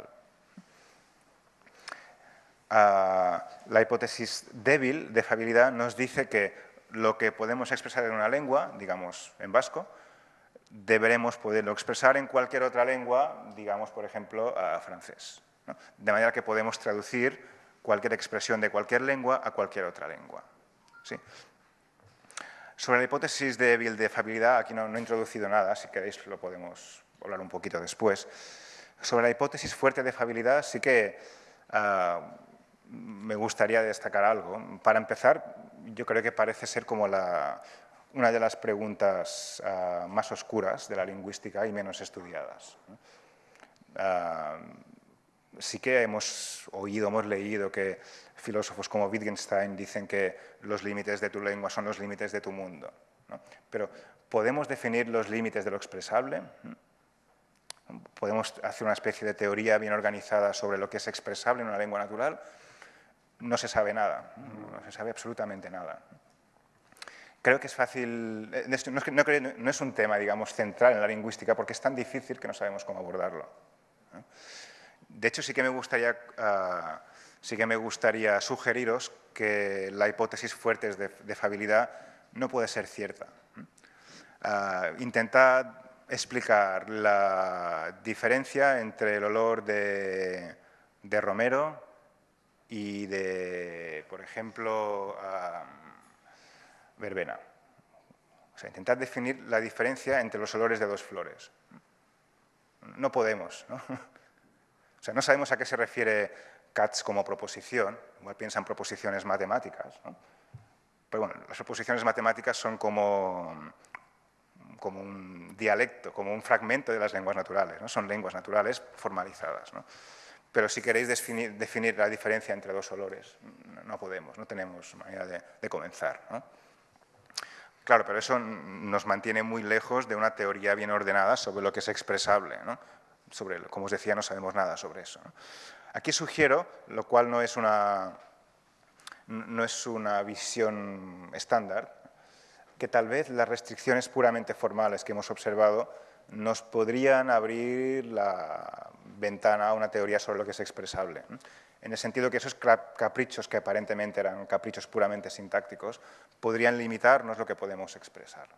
Uh, la hipótesis débil de fabilidad nos dice que lo que podemos expresar en una lengua, digamos en vasco, deberemos poderlo expresar en cualquier otra lengua, digamos por ejemplo uh, francés, ¿no? De manera que podemos traducir cualquier expresión de cualquier lengua a cualquier otra lengua, ¿sí? Sobre la hipótesis débil de fabilidad, aquí no, no he introducido nada, si queréis lo podemos hablar un poquito después. Sobre la hipótesis fuerte de fabilidad sí que uh, me gustaría destacar algo. Para empezar, yo creo que parece ser como la, una de las preguntas uh, más oscuras de la lingüística y menos estudiadas. Uh, sí que hemos oído, hemos leído que filósofos como Wittgenstein dicen que los límites de tu lengua son los límites de tu mundo, ¿no? Pero ¿podemos definir los límites de lo expresable? ¿Podemos hacer una especie de teoría bien organizada sobre lo que es expresable en una lengua natural? No se sabe nada, no se sabe absolutamente nada. Creo que es fácil, no es, no, no es un tema, digamos, central en la lingüística porque es tan difícil que no sabemos cómo abordarlo. De hecho, sí que me gustaría, uh, sí que me gustaría sugeriros que la hipótesis fuertes de, de fiabilidad no puede ser cierta. Uh, intentad explicar la diferencia entre el olor de, de romero y de, por ejemplo, uh, verbena. O sea, intentad definir la diferencia entre los olores de dos flores. No podemos, ¿no? O sea, no sabemos a qué se refiere Katz como proposición, igual piensa en proposiciones matemáticas, ¿no? Pero bueno, las proposiciones matemáticas son como, como un dialecto, como un fragmento de las lenguas naturales, ¿no? Son lenguas naturales formalizadas, ¿no? Pero si queréis definir, definir la diferencia entre dos olores, no podemos, no tenemos manera de, de comenzar, ¿no? Claro, pero eso nos mantiene muy lejos de una teoría bien ordenada sobre lo que es expresable, ¿no? Sobre, como os decía, no sabemos nada sobre eso, ¿no? Aquí sugiero, lo cual no es una, no es una visión estándar, que tal vez las restricciones puramente formales que hemos observado nos podrían abrir la ventana a una teoría sobre lo que es expresable, ¿no? En el sentido que esos caprichos que aparentemente eran caprichos puramente sintácticos podrían limitarnos lo que podemos expresar.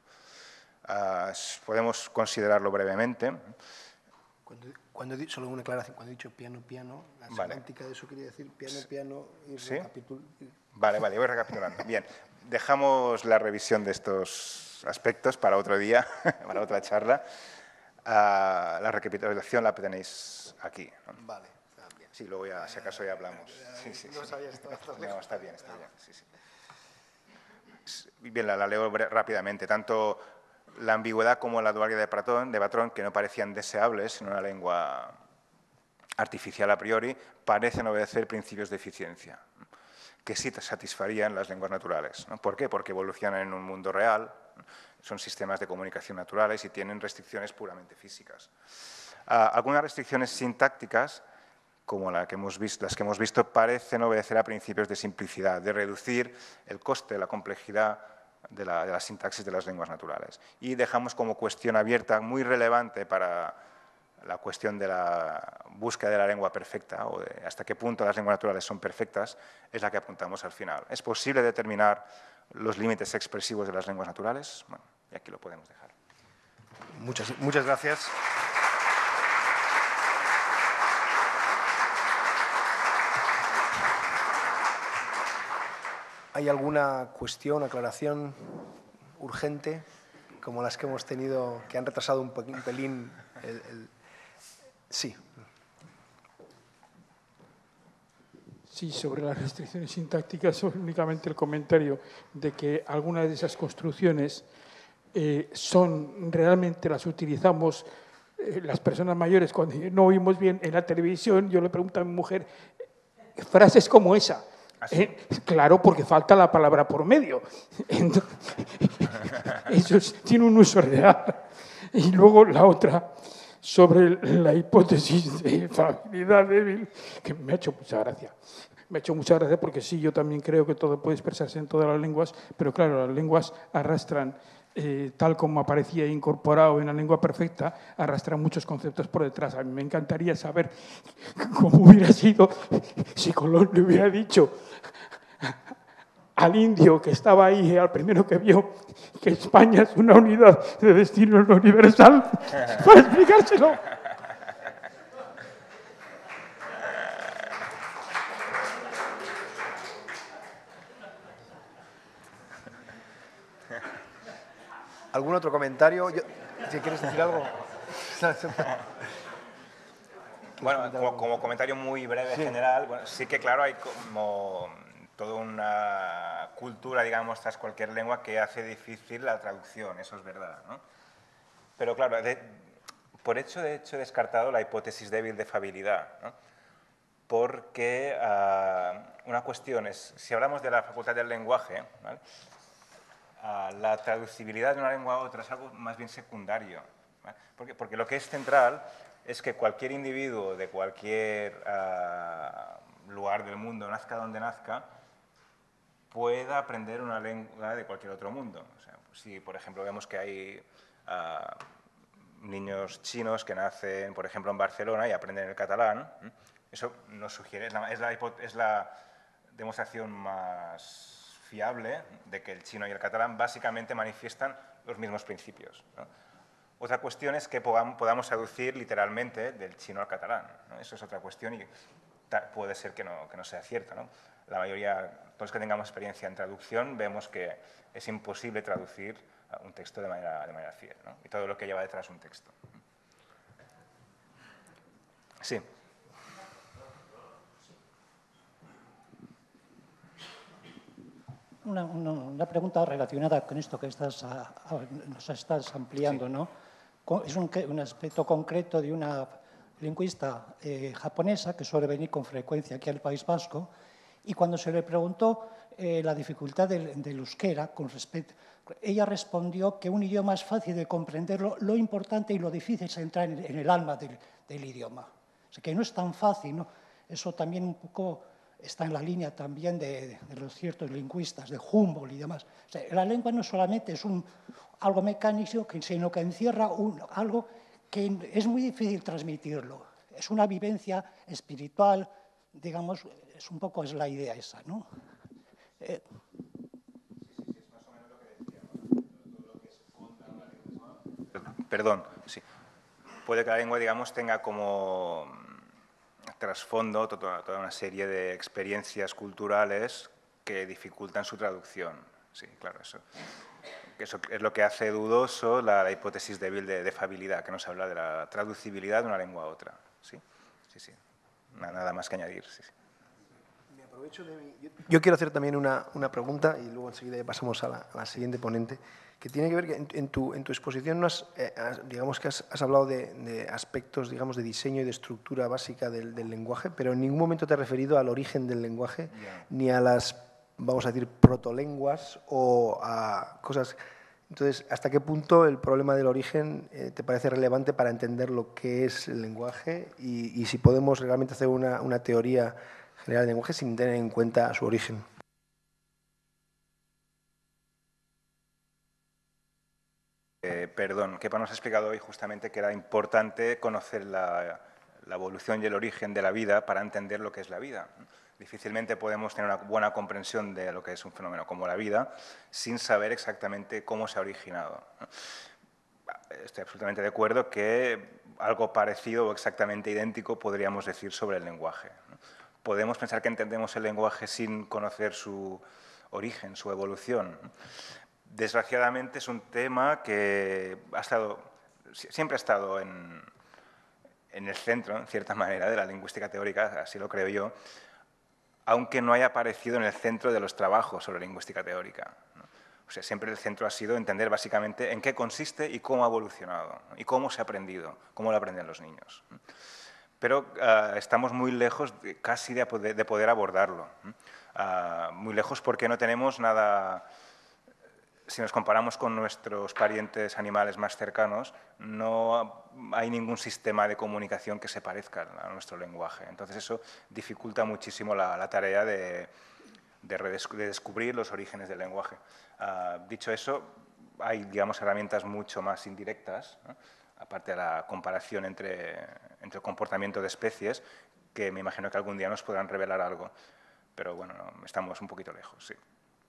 Uh, podemos considerarlo brevemente. Cuando, cuando, solo una aclaración, cuando he dicho piano, piano, la vale. semántica de eso quería decir piano, piano y ¿Sí? recapitular. Vale, vale, voy recapitulando. Bien, dejamos la revisión de estos aspectos para otro día, para otra charla. Uh, la recapitulación la tenéis aquí, ¿no? Vale, está bien. Sí, luego ya, si acaso ya hablamos. Sí, sí, no sí. sabía esto. No, está bien, está bien. Sí, sí. Bien, la, la leo rápidamente. Tanto la ambigüedad como la dualidad de Platón, de Batrón, que no parecían deseables en una lengua artificial a priori, parecen obedecer principios de eficiencia, que sí satisfarían las lenguas naturales, ¿no? ¿Por qué? Porque evolucionan en un mundo real, son sistemas de comunicación naturales y tienen restricciones puramente físicas. Uh, algunas restricciones sintácticas, como la que hemos visto, las que hemos visto, parecen obedecer a principios de simplicidad, de reducir el coste, la complejidad de la, de la sintaxis de las lenguas naturales. Y dejamos como cuestión abierta, muy relevante para la cuestión de la búsqueda de la lengua perfecta, o de hasta qué punto las lenguas naturales son perfectas, es la que apuntamos al final. ¿Es posible determinar los límites expresivos de las lenguas naturales? Bueno, y aquí lo podemos dejar. Muchas, muchas gracias. ¿Hay alguna cuestión, aclaración urgente, como las que hemos tenido, que han retrasado un pelín el, el... Sí. Sí, sobre las restricciones sintácticas, únicamente el comentario de que algunas de esas construcciones eh, son, realmente las utilizamos eh, las personas mayores cuando no oímos bien en la televisión. Yo le pregunto a mi mujer, frases como esa. Eh, claro, porque falta la palabra por medio. Entonces, eso es, tiene un uso real. Y luego la otra, sobre la hipótesis de fiabilidad débil, que me ha hecho mucha gracia. Me ha hecho mucha gracia porque sí, yo también creo que todo puede expresarse en todas las lenguas, pero claro, las lenguas arrastran, eh, tal como aparecía incorporado en la lengua perfecta, arrastran muchos conceptos por detrás. A mí me encantaría saber cómo hubiera sido si Colón le hubiera dicho al indio que estaba ahí, al primero que vio, que España es una unidad de destino universal, para explicárselo. ¿Algún otro comentario? Yo, si quieres decir algo. Bueno, como, como comentario muy breve, sí. general, bueno, sí que claro hay como toda una cultura, digamos, tras cualquier lengua que hace difícil la traducción, eso es verdad, ¿no? Pero claro, de, por hecho de hecho he descartado la hipótesis débil de fabilidad, ¿no? Porque uh, una cuestión es, si hablamos de la facultad del lenguaje, ¿vale? Uh, la traducibilidad de una lengua a otra es algo más bien secundario, ¿vale? Porque, porque lo que es central es que cualquier individuo de cualquier uh, lugar del mundo, nazca donde nazca, pueda aprender una lengua de cualquier otro mundo. O sea, pues si, por ejemplo, vemos que hay uh, niños chinos que nacen, por ejemplo, en Barcelona y aprenden el catalán, ¿eh? Eso nos sugiere, es la, es, la, es la demostración más fiable de que el chino y el catalán básicamente manifiestan los mismos principios, ¿no? Otra cuestión es que podamos, podamos traducir literalmente del chino al catalán, ¿no? Eso es otra cuestión y puede ser que no, que no sea cierto, ¿no? La mayoría, todos los que tengamos experiencia en traducción, vemos que es imposible traducir un texto de manera, de manera fiel, ¿no? Y todo lo que lleva detrás un texto. Sí. Una, una, una pregunta relacionada con esto que estás, a, a, nos estás ampliando, sí. ¿No? Es un, un aspecto concreto de una lingüista eh, japonesa que suele venir con frecuencia aquí al País Vasco, y cuando se le preguntó eh, la dificultad del, del euskera con respecto, ella respondió que un idioma es fácil de comprenderlo, lo importante y lo difícil es entrar en, en el alma del, del idioma. O sea, que no es tan fácil, ¿no? Eso también un poco está en la línea también de, de los ciertos lingüistas, de Humboldt y demás. O sea, la lengua no solamente es un, algo mecánico, sino que encierra un, algo que es muy difícil transmitirlo. Es una vivencia espiritual, digamos, es un poco es la idea esa, ¿no? Eh, Perdón, sí. Puede que la lengua, digamos, tenga como trasfondo toda, toda una serie de experiencias culturales que dificultan su traducción. Sí, claro, eso. Eso es lo que hace dudoso la, la hipótesis débil de, de fabilidad, que nos habla de la traducibilidad de una lengua a otra. Sí, sí, sí. Nada más que añadir. Sí, sí. Me aprovecho de mi... yo, yo quiero hacer también una, una pregunta y luego enseguida ya pasamos a la, a la siguiente ponente, que tiene que ver que en, en, tu, en tu exposición no has, eh, has, digamos que has, has hablado de, de aspectos, digamos, de diseño y de estructura básica del, del lenguaje, pero en ningún momento te has referido al origen del lenguaje, yeah. ni a las, vamos a decir, protolenguas o a cosas... Entonces, ¿hasta qué punto el problema del origen eh, te parece relevante para entender lo que es el lenguaje y, y si podemos realmente hacer una, una teoría general del lenguaje sin tener en cuenta su origen? Eh, perdón, Kepa nos ha explicado hoy justamente que era importante conocer la, la evolución y el origen de la vida para entender lo que es la vida. Difícilmente podemos tener una buena comprensión de lo que es un fenómeno como la vida sin saber exactamente cómo se ha originado. Estoy absolutamente de acuerdo que algo parecido o exactamente idéntico podríamos decir sobre el lenguaje. Podemos pensar que entendemos el lenguaje sin conocer su origen, su evolución. Desgraciadamente es un tema que ha estado, siempre ha estado en, en el centro, en cierta manera, de la lingüística teórica, así lo creo yo, aunque no haya aparecido en el centro de los trabajos sobre lingüística teórica. O sea, siempre el centro ha sido entender básicamente en qué consiste y cómo ha evolucionado, y cómo se ha aprendido, cómo lo aprenden los niños. Pero uh, estamos muy lejos de, casi de poder, de poder abordarlo. Uh, muy lejos porque no tenemos nada... Si nos comparamos con nuestros parientes animales más cercanos, no hay ningún sistema de comunicación que se parezca a nuestro lenguaje. Entonces eso dificulta muchísimo la, la tarea de, de, de descubrir los orígenes del lenguaje. Uh, dicho eso, hay, digamos, herramientas mucho más indirectas, ¿no? Aparte de la comparación entre, entre el comportamiento de especies, que me imagino que algún día nos podrán revelar algo. Pero bueno, no, estamos un poquito lejos, sí.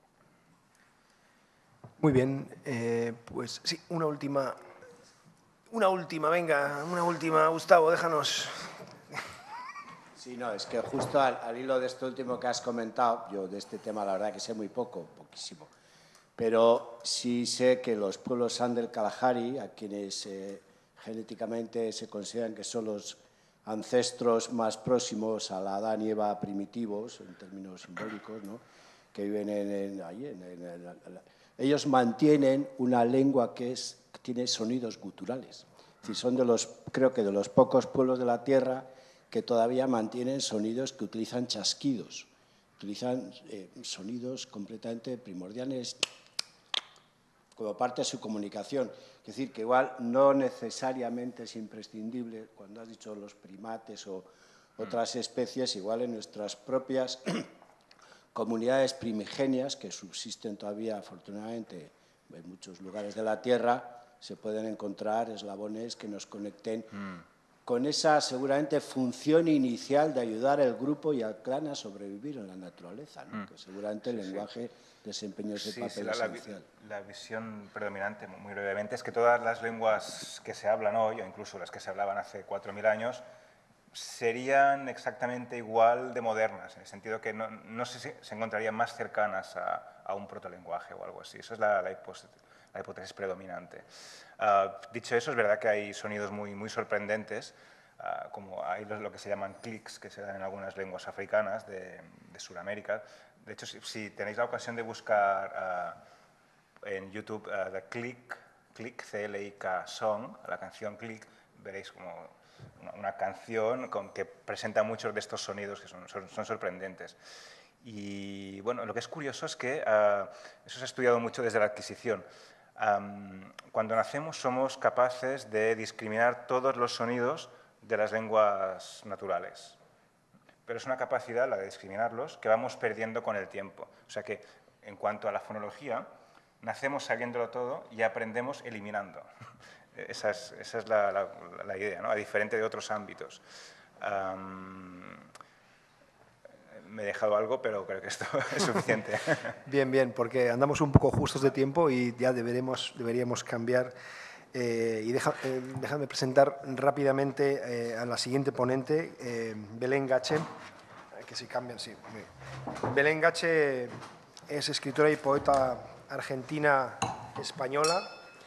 Muy bien, eh, pues sí, una última, una última, venga, una última, Gustavo, déjanos. Sí, no, es que justo al, al hilo de esto último que has comentado, yo de este tema la verdad que sé muy poco, poquísimo, pero sí sé que los pueblos San del Kalahari, a quienes eh, genéticamente se consideran que son los ancestros más próximos a la Adán y Eva primitivos, en términos simbólicos, ¿no? Que viven en, en, ahí, en, en, en, en, ellos mantienen una lengua que, es, que tiene sonidos guturales. Es decir, son de los, creo que de los pocos pueblos de la Tierra que todavía mantienen sonidos que utilizan chasquidos, utilizan eh, sonidos completamente primordiales como parte de su comunicación. Es decir, que igual no necesariamente es imprescindible, cuando has dicho los primates o otras especies, igual en nuestras propias comunidades primigenias, que subsisten todavía afortunadamente en muchos lugares de la Tierra, se pueden encontrar eslabones que nos conecten mm. con esa seguramente función inicial de ayudar al grupo y al clan a sobrevivir en la naturaleza, ¿no? Mm. Que seguramente el sí, lenguaje sí. desempeña ese sí, papel sí, la, esencial. La, la visión predominante, muy brevemente, es que todas las lenguas que se hablan hoy, o incluso las que se hablaban hace cuatro mil años, serían exactamente igual de modernas, en el sentido que no, no sé si se encontrarían más cercanas a, a un protolenguaje o algo así. Esa es la, la, hipótesis, la hipótesis predominante. Uh, dicho eso, es verdad que hay sonidos muy, muy sorprendentes, uh, como hay lo, lo que se llaman clics, que se dan en algunas lenguas africanas de, de Sudamérica. De hecho, si, si tenéis la ocasión de buscar uh, en YouTube uh, The Click, Click, C L I K Song, la canción Click, veréis como Una, una canción con, que presenta muchos de estos sonidos que son, son, son sorprendentes. Y bueno, lo que es curioso es que uh, eso se ha estudiado mucho desde la adquisición. Um, cuando nacemos somos capaces de discriminar todos los sonidos de las lenguas naturales. Pero es una capacidad, la de discriminarlos, que vamos perdiendo con el tiempo. O sea que, en cuanto a la fonología, nacemos sabiéndolo todo y aprendemos eliminando. Esa es, esa es la, la, la idea, ¿no? A diferente de otros ámbitos. Um, me he dejado algo, pero creo que esto es suficiente. Bien, bien, porque andamos un poco justos de tiempo y ya deberemos, deberíamos cambiar. Eh, y deja, eh, déjame presentar rápidamente eh, a la siguiente ponente, eh, Belén Gache, que si cambian, sí. Belén Gache es escritora y poeta argentina-española.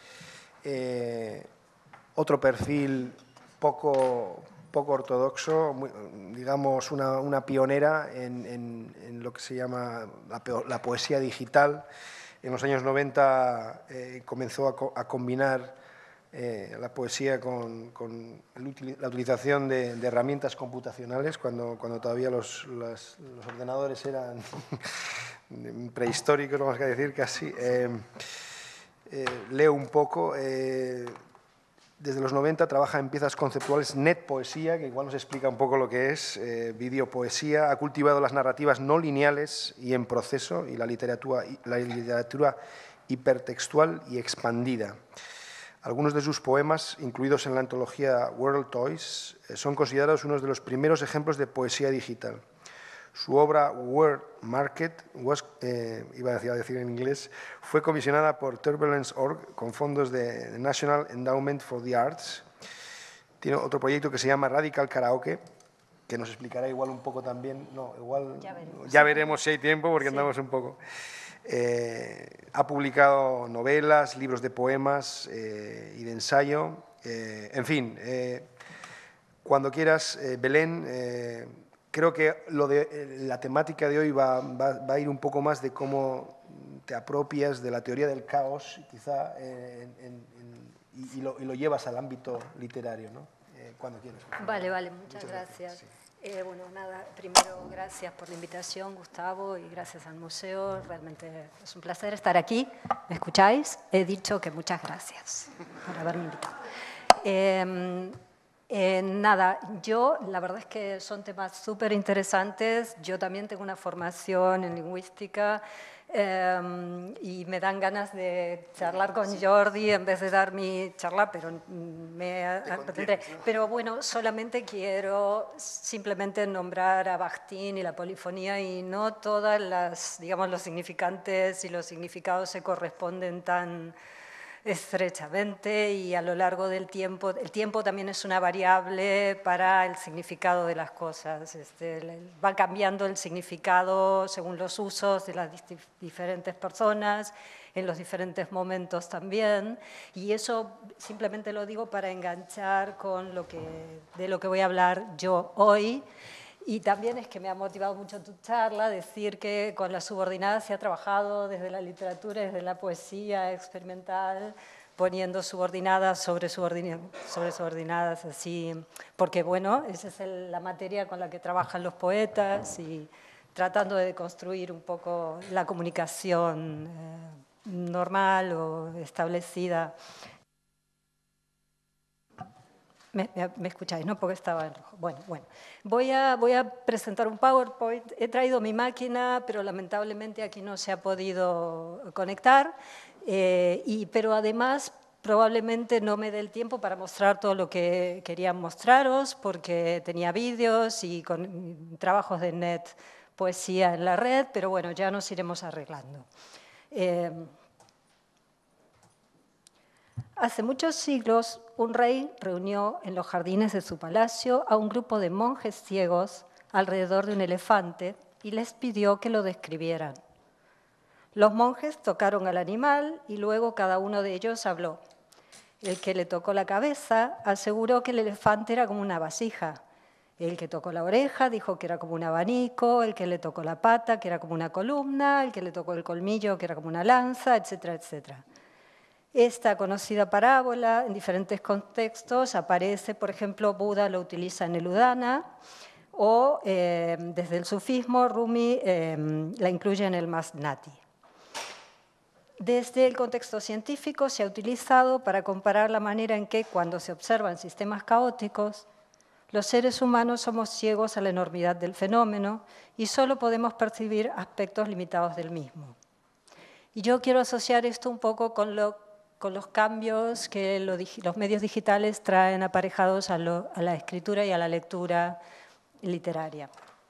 Eh, otro perfil poco, poco ortodoxo, muy, digamos una, una pionera en, en, en lo que se llama la, la poesía digital. En los años noventa eh, comenzó a, co a combinar eh, la poesía con, con el, la utilización de, de herramientas computacionales, cuando, cuando todavía los, los, los ordenadores eran prehistóricos, vamos a decir casi. Eh, Eh, leo un poco, eh, desde los noventa trabaja en piezas conceptuales, net poesía, que igual nos explica un poco lo que es, eh, videopoesía, ha cultivado las narrativas no lineales y en proceso, y la literatura, la literatura hipertextual y expandida. Algunos de sus poemas, incluidos en la antología World Toys, eh, son considerados unos de los primeros ejemplos de poesía digital. Su obra Word Market, was, eh, iba a decir en inglés, fue comisionada por Turbulence punto org con fondos de National Endowment for the Arts. Tiene otro proyecto que se llama Radical Karaoke, que nos explicará igual un poco también. No, igual ya veremos, ya veremos si hay tiempo, porque sí. andamos un poco. Eh, ha publicado novelas, libros de poemas eh, y de ensayo. Eh, en fin, eh, cuando quieras, eh, Belén. Eh, Creo que lo de, la temática de hoy va, va, va a ir un poco más de cómo te apropias de la teoría del caos, quizá, en, en, en, y, y, lo, y lo llevas al ámbito literario, ¿no? Eh, cuando quieras. Vale, vale, muchas, muchas gracias. gracias. Sí. Eh, bueno, nada, primero gracias por la invitación, Gustavo, y gracias al museo. Realmente es un placer estar aquí. ¿Me escucháis? He dicho que muchas gracias por haberme invitado. Eh, Eh, nada, yo, la verdad es que son temas súper interesantes. Yo también tengo una formación en lingüística eh, y me dan ganas de charlar con Jordi en vez de dar mi charla, pero me atendré. Pero bueno, solamente quiero simplemente nombrar a Bakhtin y la polifonía, y no todas las, digamos, los significantes y los significados se corresponden tan estrechamente y a lo largo del tiempo. El tiempo también es una variable para el significado de las cosas. Este, va cambiando el significado según los usos de las diferentes personas, en los diferentes momentos también, y eso simplemente lo digo para enganchar con lo que, de lo que voy a hablar yo hoy. Y también es que me ha motivado mucho tu charla, decir que con las subordinadas se ha trabajado desde la literatura, desde la poesía experimental, poniendo subordinadas sobre, subordina, sobre subordinadas, así, porque bueno, esa es el, la materia con la que trabajan los poetas y tratando de construir un poco la comunicación eh, normal o establecida. Me, me, me escucháis, ¿no? Porque estaba en rojo. Bueno, bueno. Voy a, voy a presentar un PowerPoint. He traído mi máquina, pero lamentablemente aquí no se ha podido conectar. Eh, y, pero además, probablemente no me dé el tiempo para mostrar todo lo que quería mostraros, porque tenía vídeos y con trabajos de net, poesía en la red, pero bueno, ya nos iremos arreglando. Eh, Hace muchos siglos, un rey reunió en los jardines de su palacio a un grupo de monjes ciegos alrededor de un elefante y les pidió que lo describieran. Los monjes tocaron al animal y luego cada uno de ellos habló. El que le tocó la cabeza aseguró que el elefante era como una vasija. El que tocó la oreja dijo que era como un abanico, el que le tocó la pata que era como una columna, el que le tocó el colmillo que era como una lanza, etcétera, etcétera. Esta conocida parábola, en diferentes contextos, aparece, por ejemplo, Buda lo utiliza en el Udana, o eh, desde el sufismo, Rumi eh, la incluye en el Masnati. Desde el contexto científico se ha utilizado para comparar la manera en que, cuando se observan sistemas caóticos, los seres humanos somos ciegos a la enormidad del fenómeno y solo podemos percibir aspectos limitados del mismo. Y yo quiero asociar esto un poco con lo con los cambios que lo, los medios digitales traen aparejados a, lo, a la escritura y a la lectura literaria.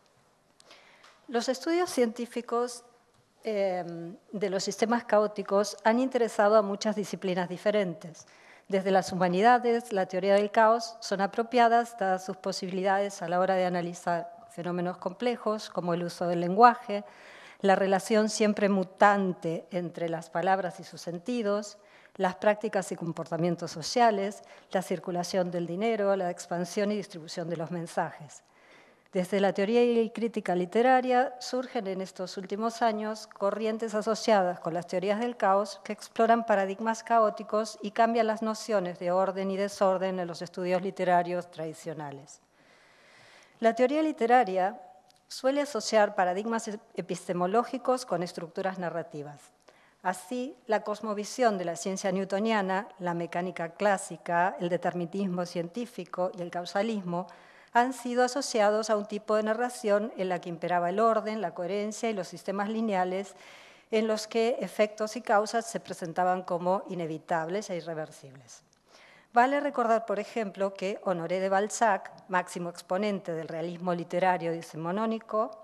Los estudios científicos eh, de los sistemas caóticos han interesado a muchas disciplinas diferentes. Desde las humanidades, la teoría del caos son apropiadas dadas sus posibilidades a la hora de analizar fenómenos complejos como el uso del lenguaje, la relación siempre mutante entre las palabras y sus sentidos, las prácticas y comportamientos sociales, la circulación del dinero, la expansión y distribución de los mensajes. Desde la teoría y crítica literaria surgen en estos últimos años corrientes asociadas con las teorías del caos que exploran paradigmas caóticos y cambian las nociones de orden y desorden en los estudios literarios tradicionales. La teoría literaria suele asociar paradigmas epistemológicos con estructuras narrativas. Así, la cosmovisión de la ciencia newtoniana, la mecánica clásica, el determinismo científico y el causalismo han sido asociados a un tipo de narración en la que imperaba el orden, la coherencia y los sistemas lineales en los que efectos y causas se presentaban como inevitables e irreversibles. Vale recordar, por ejemplo, que Honoré de Balzac, máximo exponente del realismo literario decimonónico,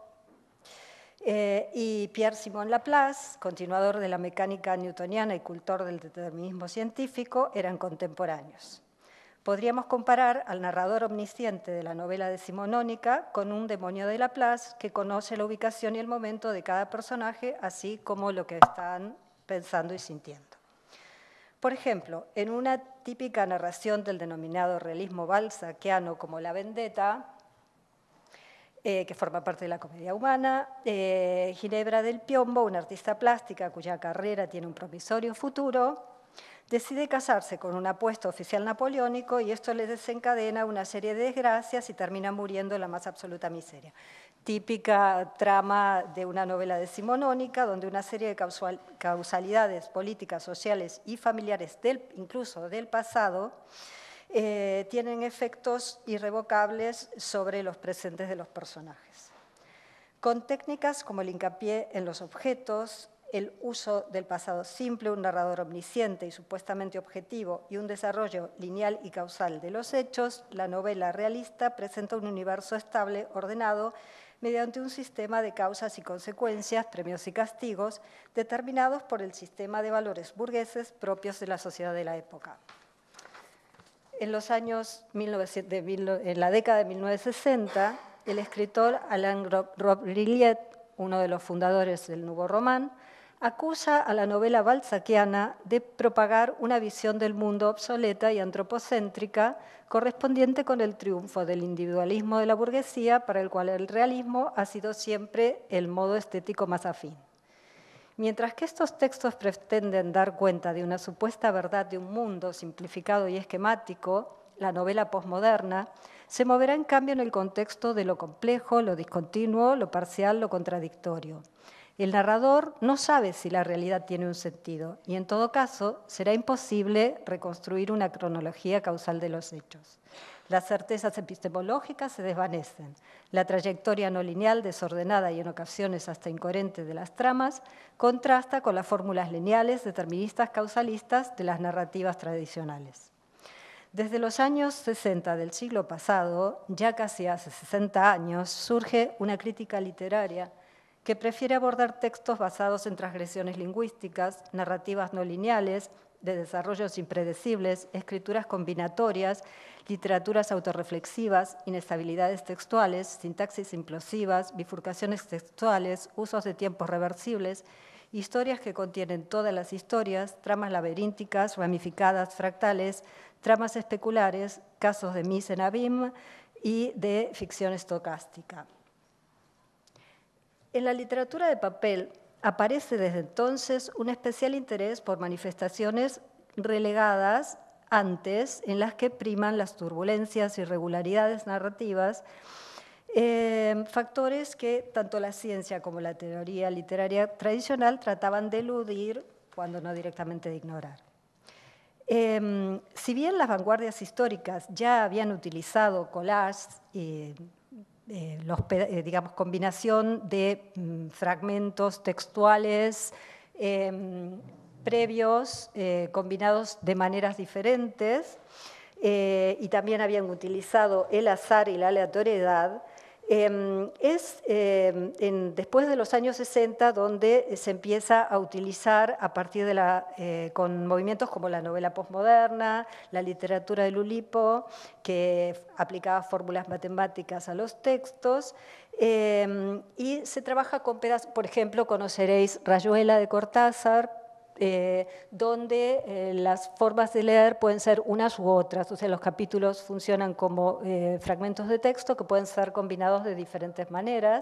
Eh, y Pierre-Simon Laplace, continuador de la mecánica newtoniana y cultor del determinismo científico, eran contemporáneos. Podríamos comparar al narrador omnisciente de la novela decimonónica con un demonio de Laplace que conoce la ubicación y el momento de cada personaje, así como lo que están pensando y sintiendo. Por ejemplo, en una típica narración del denominado realismo balzaquiano como La Vendetta, Eh, que forma parte de la comedia humana, eh, Ginebra del Piombo, una artista plástica cuya carrera tiene un promisorio futuro, decide casarse con un apuesto oficial napoleónico y esto le desencadena una serie de desgracias y termina muriendo en la más absoluta miseria. Típica trama de una novela decimonónica donde una serie de causal, causalidades políticas, sociales y familiares, del, incluso del pasado, Eh, tienen efectos irrevocables sobre los presentes de los personajes. Con técnicas como el hincapié en los objetos, el uso del pasado simple, un narrador omnisciente y supuestamente objetivo y un desarrollo lineal y causal de los hechos, la novela realista presenta un universo estable, ordenado, mediante un sistema de causas y consecuencias, premios y castigos, determinados por el sistema de valores burgueses propios de la sociedad de la época. En los años mil novecientos, de mil, en la década de mil novecientos sesenta, el escritor Alain Robbe-Grillet, uno de los fundadores del Nouveau Roman, acusa a la novela balzaquiana de propagar una visión del mundo obsoleta y antropocéntrica correspondiente con el triunfo del individualismo de la burguesía, para el cual el realismo ha sido siempre el modo estético más afín. Mientras que estos textos pretenden dar cuenta de una supuesta verdad de un mundo simplificado y esquemático, la novela posmoderna se moverá en cambio en el contexto de lo complejo, lo discontinuo, lo parcial, lo contradictorio. El narrador no sabe si la realidad tiene un sentido y, en todo caso, será imposible reconstruir una cronología causal de los hechos. Las certezas epistemológicas se desvanecen. La trayectoria no lineal, desordenada y en ocasiones hasta incoherente de las tramas, contrasta con las fórmulas lineales, deterministas, causalistas de las narrativas tradicionales. Desde los años sesenta del siglo pasado, ya casi hace sesenta años, surge una crítica literaria que prefiere abordar textos basados en transgresiones lingüísticas, narrativas no lineales, de desarrollos impredecibles, escrituras combinatorias, literaturas autorreflexivas, inestabilidades textuales, sintaxis implosivas, bifurcaciones textuales, usos de tiempos reversibles, historias que contienen todas las historias, tramas laberínticas, ramificadas, fractales, tramas especulares, casos de mise en abîme y de ficción estocástica. En la literatura de papel aparece desde entonces un especial interés por manifestaciones relegadas antes, en las que priman las turbulencias y irregularidades narrativas, eh, factores que tanto la ciencia como la teoría literaria tradicional trataban de eludir, cuando no directamente de ignorar. Eh, si bien las vanguardias históricas ya habían utilizado collages y Eh, los, eh, digamos, combinación de mm, fragmentos textuales eh, previos, eh, combinados de maneras diferentes, eh, y también habían utilizado el azar y la aleatoriedad, eh, es eh, en, después de los años sesenta donde se empieza a utilizar a partir de la, eh, con movimientos como la novela posmoderna, la literatura del Oulipo, que aplicaba fórmulas matemáticas a los textos, eh, y se trabaja con pedazos, por ejemplo, conoceréis Rayuela de Cortázar, Eh, donde eh, las formas de leer pueden ser unas u otras, o sea, los capítulos funcionan como eh, fragmentos de texto que pueden ser combinados de diferentes maneras.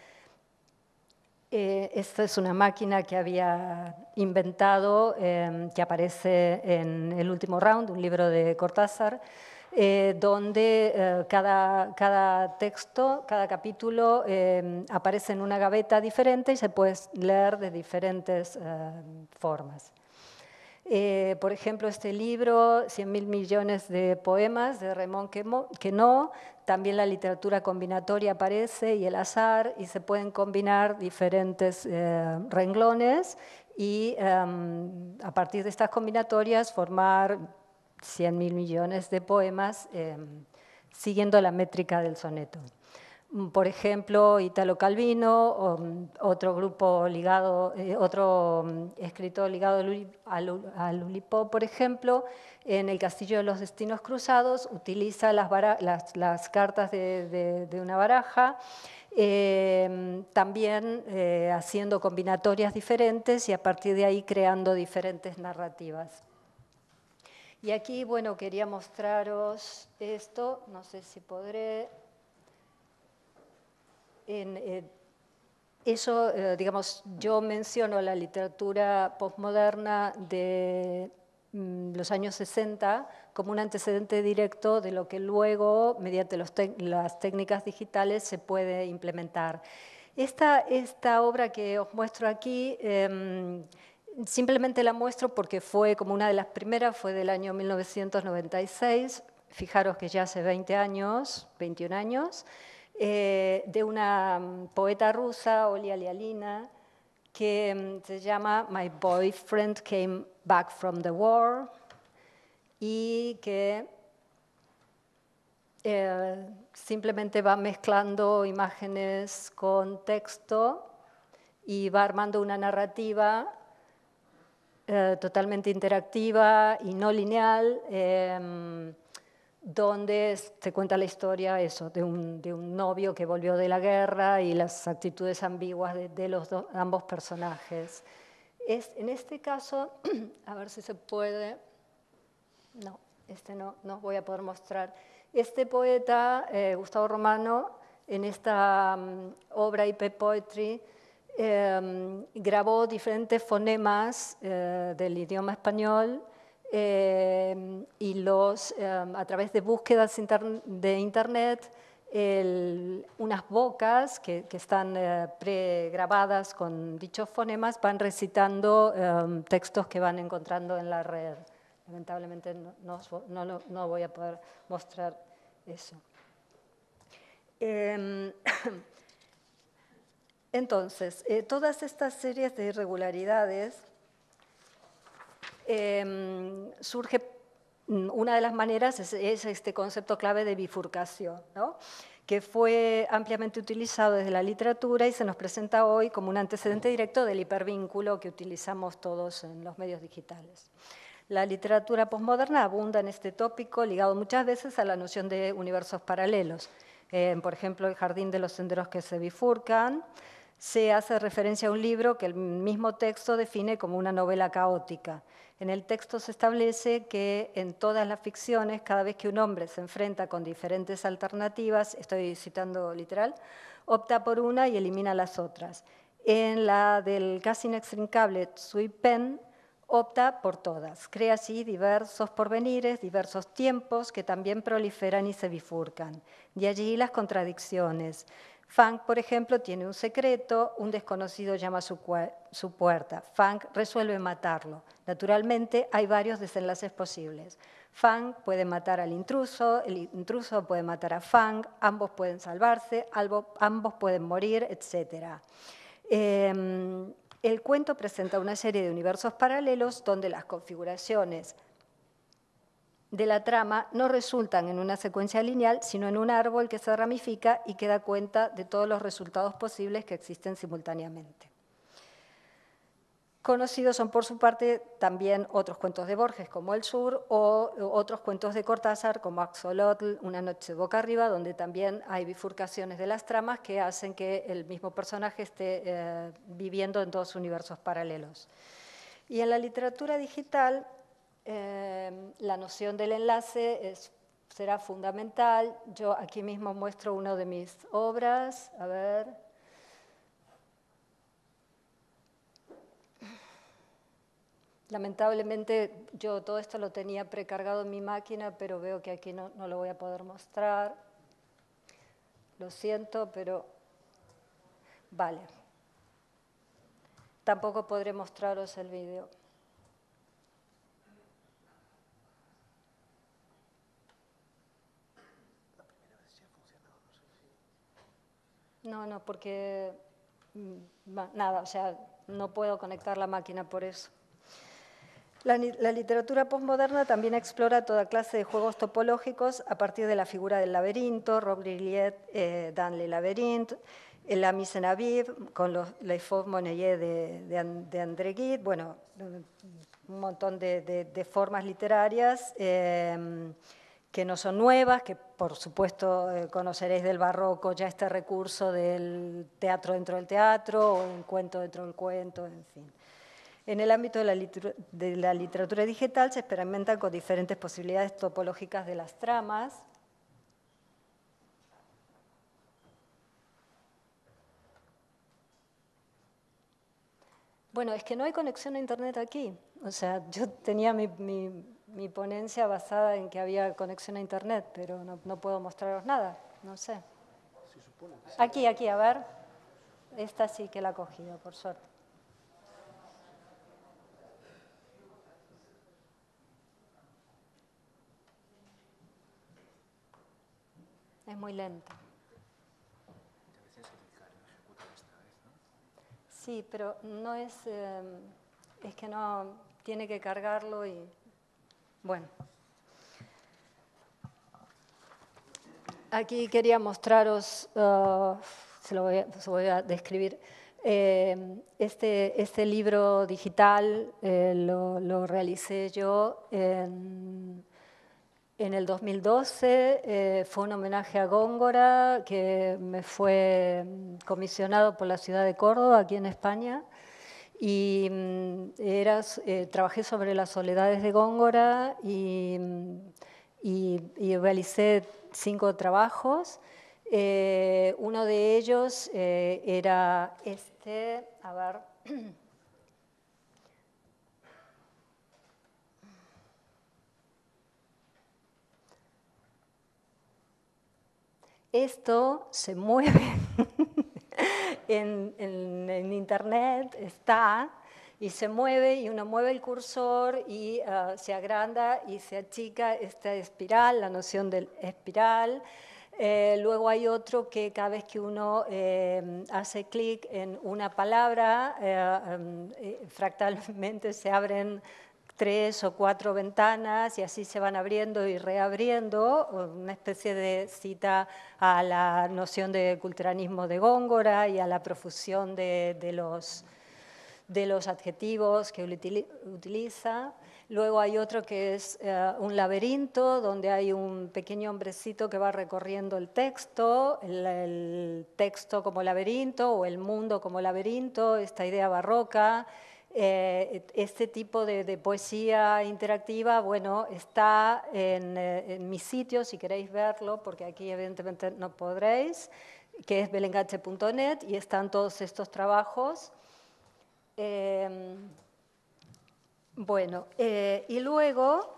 Eh, esta es una máquina que había inventado, eh, que aparece en El último round, un libro de Cortázar, Eh, donde eh, cada, cada texto, cada capítulo eh, aparece en una gaveta diferente y se puede leer de diferentes eh, formas. Eh, por ejemplo, este libro, cien mil millones de poemas, de Raymond Queneau, también la literatura combinatoria aparece y el azar, y se pueden combinar diferentes eh, renglones y eh, a partir de estas combinatorias formar cien mil millones de poemas eh, siguiendo la métrica del soneto. Por ejemplo, Italo Calvino, otro grupo ligado, eh, otro escritor ligado al Oulipo, por ejemplo, en El Castillo de los Destinos Cruzados, utiliza las, las, las cartas de, de, de una baraja, eh, también eh, haciendo combinatorias diferentes y a partir de ahí creando diferentes narrativas. Y aquí, bueno, quería mostraros esto, no sé si podré. En, eh, eso, eh, digamos, yo menciono la literatura postmoderna de mm, los años sesenta como un antecedente directo de lo que luego, mediante los las técnicas digitales, se puede implementar. Esta, esta obra que os muestro aquí, eh, simplemente la muestro porque fue como una de las primeras, fue del año mil novecientos noventa y seis, fijaros que ya hace veinte años, veintiún años, eh, de una poeta rusa, Olia Lialina, que se llama My Boyfriend Came Back from the War y que eh, simplemente va mezclando imágenes con texto y va armando una narrativa eh, totalmente interactiva y no lineal, eh, donde se cuenta la historia eso, de, un, de un novio que volvió de la guerra y las actitudes ambiguas de, de los do, ambos personajes. Es, en este caso, a ver si se puede, no, este no, no voy a poder mostrar. Este poeta, eh, Gustavo Romano, en esta um, obra I P Poetry, eh, grabó diferentes fonemas eh, del idioma español eh, y los, eh, a través de búsquedas inter de internet, el, unas bocas que, que están eh, pregrabadas con dichos fonemas van recitando eh, textos que van encontrando en la red. Lamentablemente no, no, no, no voy a poder mostrar eso. Eh, entonces, eh, todas estas series de irregularidades eh, surge, una de las maneras es, es este concepto clave de bifurcación, ¿no?, que fue ampliamente utilizado desde la literatura y se nos presenta hoy como un antecedente directo del hipervínculo que utilizamos todos en los medios digitales. La literatura posmoderna abunda en este tópico, ligado muchas veces a la noción de universos paralelos. Eh, por ejemplo, El jardín de los senderos que se bifurcan, se hace referencia a un libro que el mismo texto define como una novela caótica. En el texto se establece que en todas las ficciones, cada vez que un hombre se enfrenta con diferentes alternativas, estoy citando literal, opta por una y elimina las otras. En la del casi inextricable Tsui Pen, opta por todas. Crea así diversos porvenires, diversos tiempos que también proliferan y se bifurcan. De allí las contradicciones. Fang, por ejemplo, tiene un secreto, un desconocido llama a su, su puerta. Fang resuelve matarlo. Naturalmente, hay varios desenlaces posibles. Fang puede matar al intruso, el intruso puede matar a Fang, ambos pueden salvarse, ambos pueden morir, etcétera. Eh, el cuento presenta una serie de universos paralelos donde las configuraciones de la trama no resultan en una secuencia lineal, sino en un árbol que se ramifica y que da cuenta de todos los resultados posibles que existen simultáneamente. Conocidos son por su parte también otros cuentos de Borges como El Sur o otros cuentos de Cortázar como Axolotl, Una noche boca arriba, donde también hay bifurcaciones de las tramas que hacen que el mismo personaje esté eh, viviendo en dos universos paralelos. Y en la literatura digital, Eh, la noción del enlace es, será fundamental. Yo aquí mismo muestro una de mis obras. A ver. Lamentablemente yo todo esto lo tenía precargado en mi máquina, pero veo que aquí no, no lo voy a poder mostrar. Lo siento, pero vale. Tampoco podré mostraros el vídeo. No, no, porque nada, o sea, no puedo conectar la máquina por eso. La, la literatura postmoderna también explora toda clase de juegos topológicos a partir de la figura del laberinto, Rob Grillet, eh, dans le labyrinthe, la mise en aviv, con los Les Faux Monnayés de, de, de André Gide, bueno, un montón de, de, de formas literarias, eh, que no son nuevas, que por supuesto eh, conoceréis del barroco ya este recurso del teatro dentro del teatro o un cuento dentro del cuento, en fin. En el ámbito de la, de la literatura digital se experimentan con diferentes posibilidades topológicas de las tramas. Bueno, es que no hay conexión a internet aquí. O sea, yo tenía mi, mi, mi ponencia basada en que había conexión a internet, pero no, no puedo mostraros nada, no sé. Aquí, aquí, a ver. Esta sí que la he cogido, por suerte. Es muy lento. Sí, pero no es, eh, es que no, tiene que cargarlo y, bueno. Aquí quería mostraros, uh, se lo voy a, se lo voy a describir, eh, este, este libro digital eh, lo, lo realicé yo en, en el dos mil doce, eh, fue un homenaje a Góngora que me fue comisionado por la ciudad de Córdoba, aquí en España, y era, eh, trabajé sobre las soledades de Góngora y, y, y realicé cinco trabajos. Eh, uno de ellos eh, era este, a ver, esto se mueve en, en, en internet, está, y se mueve, y uno mueve el cursor y uh, se agranda y se achica esta espiral, la noción del espiral. Eh, luego hay otro que cada vez que uno eh, hace clic en una palabra, eh, eh, fractalmente se abren tres o cuatro ventanas y así se van abriendo y reabriendo, una especie de cita a la noción de culturanismo de Góngora y a la profusión de, de, los, de los adjetivos que utiliza. Luego hay otro que es uh, un laberinto, donde hay un pequeño hombrecito que va recorriendo el texto, el, el texto como laberinto o el mundo como laberinto, esta idea barroca. Eh, este tipo de, de poesía interactiva, bueno, está en, eh, en mi sitio, si queréis verlo, porque aquí evidentemente no podréis, que es belengache punto net, y están todos estos trabajos. Eh, bueno, eh, y luego,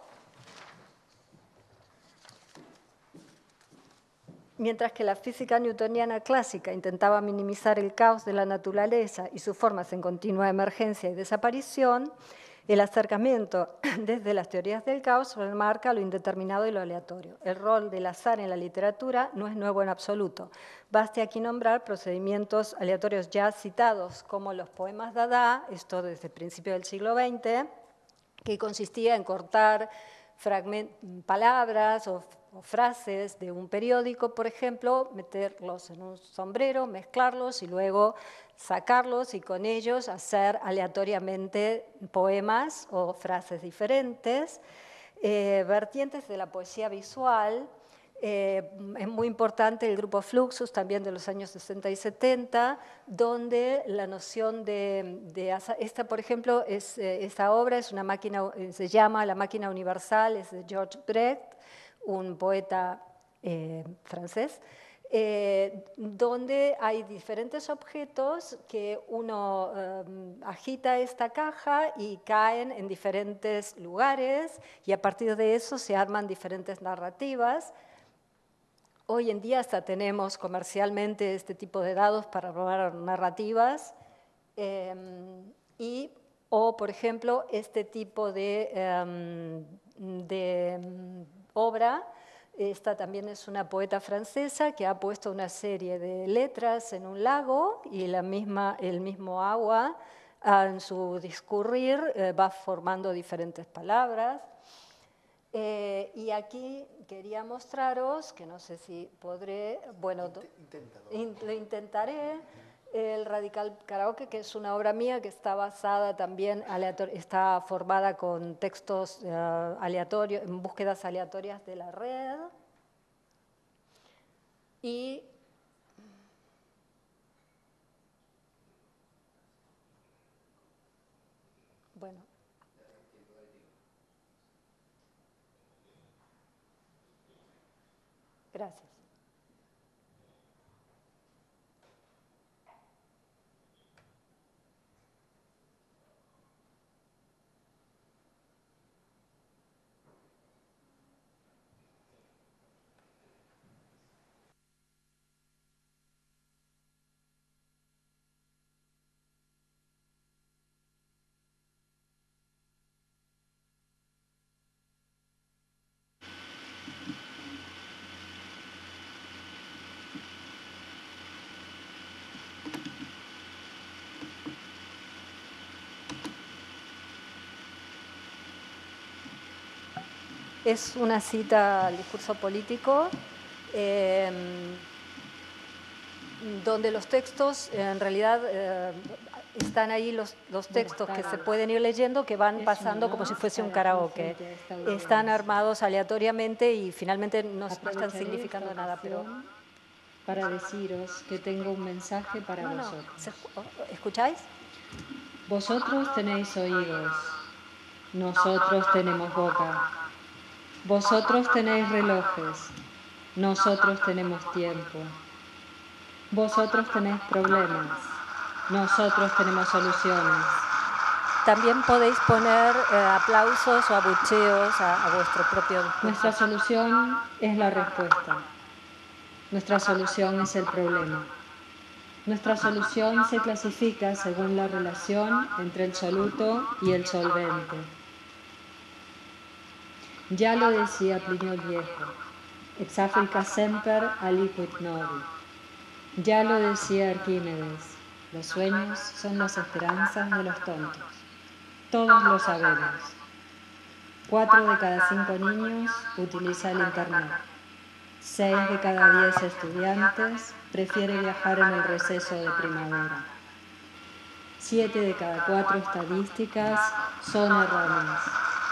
mientras que la física newtoniana clásica intentaba minimizar el caos de la naturaleza y sus formas en continua emergencia y desaparición, el acercamiento desde las teorías del caos remarca lo indeterminado y lo aleatorio. El rol del azar en la literatura no es nuevo en absoluto. Baste aquí nombrar procedimientos aleatorios ya citados, como los poemas Dada, esto desde el principio del siglo veinte, que consistía en cortar palabras o, o frases de un periódico, por ejemplo, meterlos en un sombrero, mezclarlos y luego sacarlos y con ellos hacer aleatoriamente poemas o frases diferentes. Eh, vertientes de la poesía visual. Eh, es muy importante el grupo Fluxus, también de los años sesenta y setenta, donde la noción de, de esta, por ejemplo, es, esta obra es una máquina, se llama La máquina universal, es de Georges Brecht, un poeta eh, francés, eh, donde hay diferentes objetos que uno eh, agita esta caja y caen en diferentes lugares y a partir de eso se arman diferentes narrativas. Hoy en día hasta tenemos comercialmente este tipo de dados para armar narrativas eh, y, o, por ejemplo, este tipo de, eh, de obra. Esta también es una poeta francesa que ha puesto una serie de letras en un lago y la misma, el mismo agua en su discurrir eh, va formando diferentes palabras. Eh, y aquí quería mostraros, que no sé si podré, bueno, in, lo intentaré, el Radical Karaoke, que es una obra mía que está basada también, está formada con textos uh, aleatorios, en búsquedas aleatorias de la red. Y bueno, gracias. es una cita al discurso político, eh, donde los textos, en realidad, eh, están ahí los, los textos que se pueden ir leyendo, que van pasando como si fuese un karaoke. Están armados aleatoriamente y finalmente no, no están significando nada, pero... Para deciros que tengo un mensaje para no, no. vosotros. ¿Escucháis? Vosotros tenéis oídos, nosotros tenemos boca. Vosotros tenéis relojes, nosotros tenemos tiempo. Vosotros tenéis problemas, nosotros tenemos soluciones. También podéis poner eh, aplausos o abucheos a, a vuestro propio discurso. Nuestra solución es la respuesta. Nuestra solución es el problema. Nuestra solución se clasifica según la relación entre el soluto y el solvente. Ya lo decía Plinio el Viejo, ex Africa semper aliquid novi. Ya lo decía Arquímedes, los sueños son las esperanzas de los tontos. Todos lo sabemos. Cuatro de cada cinco niños utiliza el Internet. Seis de cada diez estudiantes prefiere viajar en el receso de primavera. Siete de cada cuatro estadísticas son erróneas.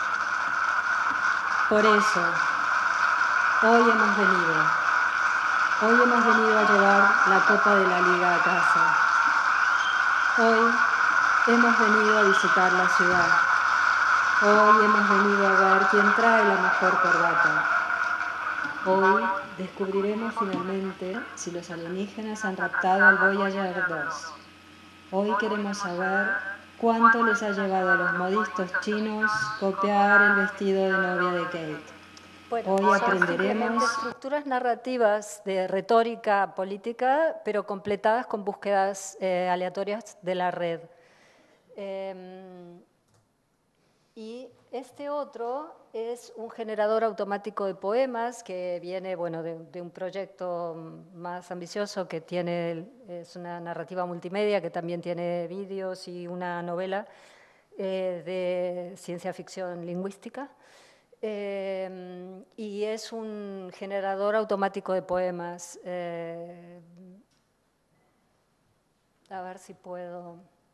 Por eso, hoy hemos venido, hoy hemos venido a llevar la copa de la Liga a casa. Hoy hemos venido a visitar la ciudad. Hoy hemos venido a ver quién trae la mejor corbata. Hoy descubriremos finalmente si los alienígenas han raptado al Voyager dos. Hoy queremos saber cuánto les ha llevado a los modistos chinos copiar el vestido de novia de Kate. Bueno, Hoy son aprenderemos estructuras narrativas de retórica política, pero completadas con búsquedas eh, aleatorias de la red. Eh, y este otro es un generador automático de poemas que viene bueno, de, de un proyecto más ambicioso que tiene, es una narrativa multimedia que también tiene vídeos y una novela eh, de ciencia ficción lingüística. Eh, y es un generador automático de poemas. Eh, a ver si puedo...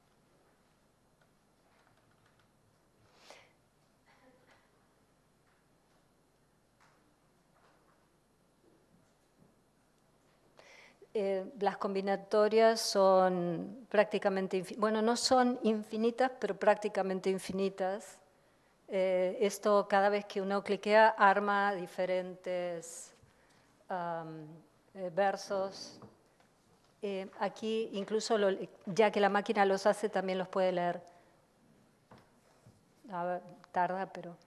Eh, las combinatorias son prácticamente, bueno, no son infinitas, pero prácticamente infinitas. Eh, esto cada vez que uno cliquea arma diferentes um, eh, versos. Eh, aquí incluso, lo, ya que la máquina los hace, también los puede leer. A ver, tarda, pero...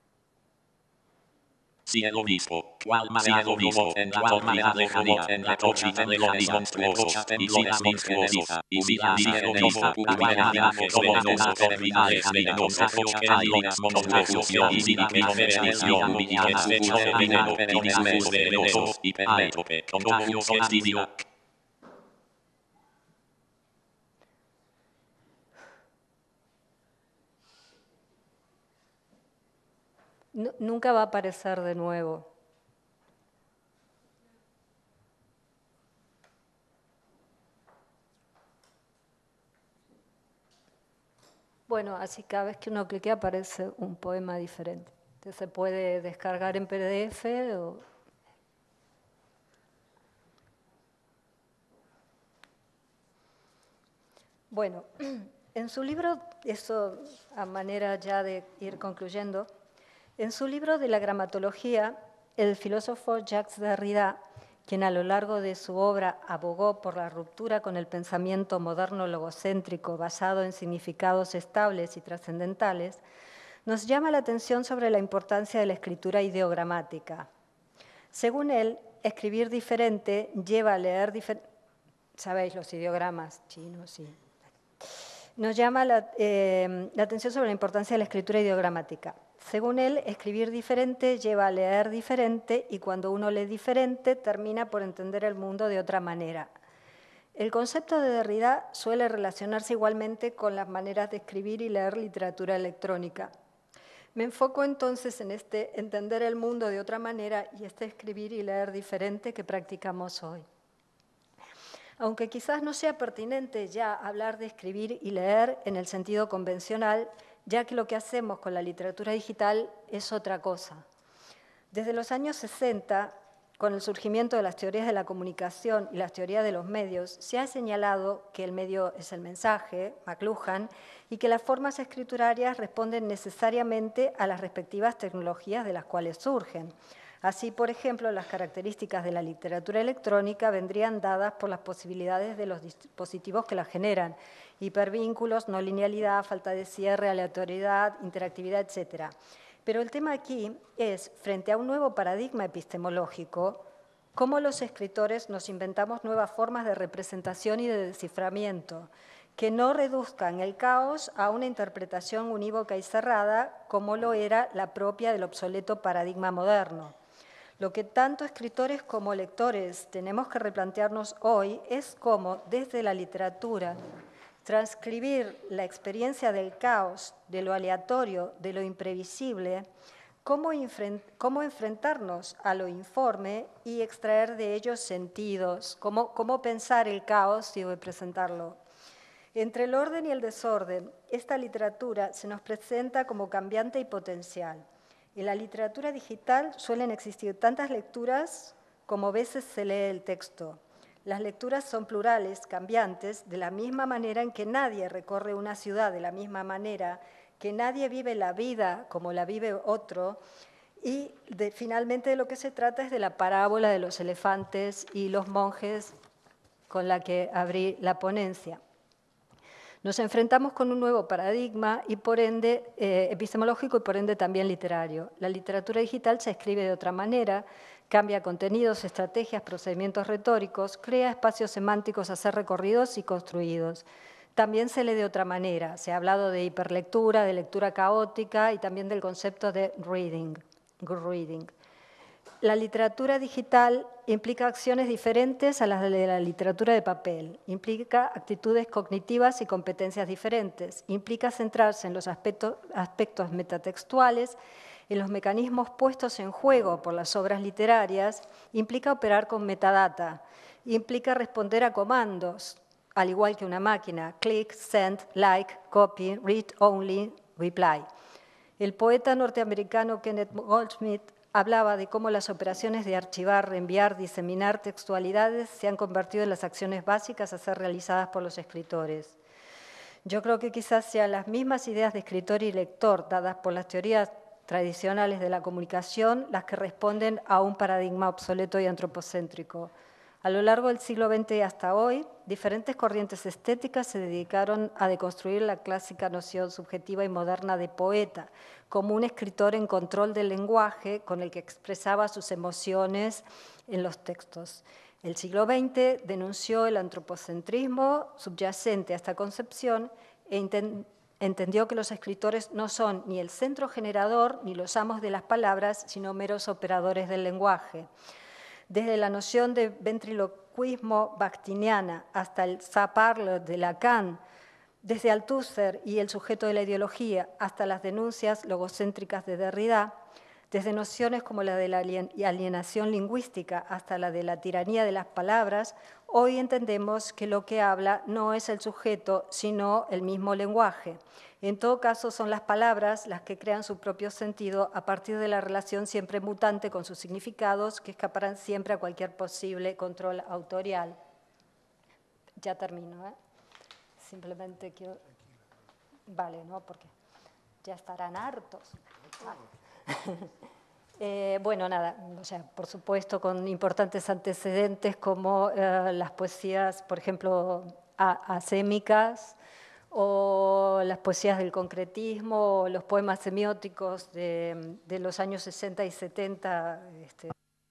Cielo mismo, cual cielo mismo, en la tormenta de Jania, en la tormenta de Jania, monstruosos, y vidas monstruosos, y vidas monstruosos, publicidades, novenos, terminales, venenosos, caídas monstruosos, y vidas extinción, vidas de veneno, y discos venenosos, y penélope, contagios estidio. Nunca va a aparecer de nuevo. Bueno, así cada vez que uno cliquea aparece un poema diferente. Entonces se puede descargar en P D F o... Bueno, en su libro, eso a manera ya de ir concluyendo, en su libro de la gramatología, el filósofo Jacques Derrida, quien a lo largo de su obra abogó por la ruptura con el pensamiento moderno logocéntrico basado en significados estables y trascendentales, nos llama la atención sobre la importancia de la escritura ideogramática. Según él, escribir diferente lleva a leer diferente. Sabéis los ideogramas chinos, sí. Nos llama la, eh, la atención sobre la importancia de la escritura ideogramática. Según él, escribir diferente lleva a leer diferente y cuando uno lee diferente termina por entender el mundo de otra manera. El concepto de Derrida suele relacionarse igualmente con las maneras de escribir y leer literatura electrónica. Me enfoco entonces en este entender el mundo de otra manera y este escribir y leer diferente que practicamos hoy. Aunque quizás no sea pertinente ya hablar de escribir y leer en el sentido convencional, ya que lo que hacemos con la literatura digital es otra cosa. Desde los años sesenta, con el surgimiento de las teorías de la comunicación y las teorías de los medios, se ha señalado que el medio es el mensaje, McLuhan, y que las formas escriturarias responden necesariamente a las respectivas tecnologías de las cuales surgen. Así, por ejemplo, las características de la literatura electrónica vendrían dadas por las posibilidades de los dispositivos que la generan, hipervínculos, no linealidad, falta de cierre, aleatoriedad, interactividad, etcétera. Pero el tema aquí es, frente a un nuevo paradigma epistemológico, cómo los escritores nos inventamos nuevas formas de representación y de desciframiento, que no reduzcan el caos a una interpretación unívoca y cerrada, como lo era la propia del obsoleto paradigma moderno. Lo que tanto escritores como lectores tenemos que replantearnos hoy es cómo, desde la literatura, transcribir la experiencia del caos, de lo aleatorio, de lo imprevisible, cómo, cómo enfrentarnos a lo informe y extraer de ellos sentidos, cómo, cómo pensar el caos y representarlo. Entre el orden y el desorden, esta literatura se nos presenta como cambiante y potencial. En la literatura digital suelen existir tantas lecturas como veces se lee el texto. Las lecturas son plurales, cambiantes, de la misma manera en que nadie recorre una ciudad de la misma manera, que nadie vive la vida como la vive otro, y de, finalmente de lo que se trata es de la parábola de los elefantes y los monjes con la que abrí la ponencia. Nos enfrentamos con un nuevo paradigma y por ende eh, epistemológico y por ende también literario. La literatura digital se escribe de otra manera, cambia contenidos, estrategias, procedimientos retóricos, crea espacios semánticos a ser recorridos y construidos. También se lee de otra manera. Se ha hablado de hiperlectura, de lectura caótica y también del concepto de reading, good reading. La literatura digital implica acciones diferentes a las de la literatura de papel, implica actitudes cognitivas y competencias diferentes, implica centrarse en los aspectos, aspectos metatextuales, en los mecanismos puestos en juego por las obras literarias, implica operar con metadata, implica responder a comandos, al igual que una máquina, click, send, like, copy, read only, reply. El poeta norteamericano Kenneth Goldsmith hablaba de cómo las operaciones de archivar, reenviar, diseminar textualidades se han convertido en las acciones básicas a ser realizadas por los escritores. Yo creo que quizás sean las mismas ideas de escritor y lector dadas por las teorías tradicionales de la comunicación las que responden a un paradigma obsoleto y antropocéntrico. A lo largo del siglo veinte y hasta hoy, diferentes corrientes estéticas se dedicaron a deconstruir la clásica noción subjetiva y moderna de poeta, como un escritor en control del lenguaje con el que expresaba sus emociones en los textos. El siglo veinte denunció el antropocentrismo subyacente a esta concepción e entendió que los escritores no son ni el centro generador ni los amos de las palabras, sino meros operadores del lenguaje. Desde la noción de ventriloquismo bakhtiniana hasta el ça-parle de Lacan, desde Althusser y el sujeto de la ideología hasta las denuncias logocéntricas de Derrida, desde nociones como la de la alienación lingüística hasta la de la tiranía de las palabras, hoy entendemos que lo que habla no es el sujeto, sino el mismo lenguaje. En todo caso, son las palabras las que crean su propio sentido a partir de la relación siempre mutante con sus significados que escaparán siempre a cualquier posible control autorial. Ya termino, ¿eh? Simplemente quiero... Vale, ¿no? Porque ya estarán hartos. Ah. eh, bueno, nada, o sea, por supuesto con importantes antecedentes como eh, las poesías, por ejemplo, asémicas, o las poesías del concretismo, o los poemas semióticos de, de los años sesenta y setenta, este,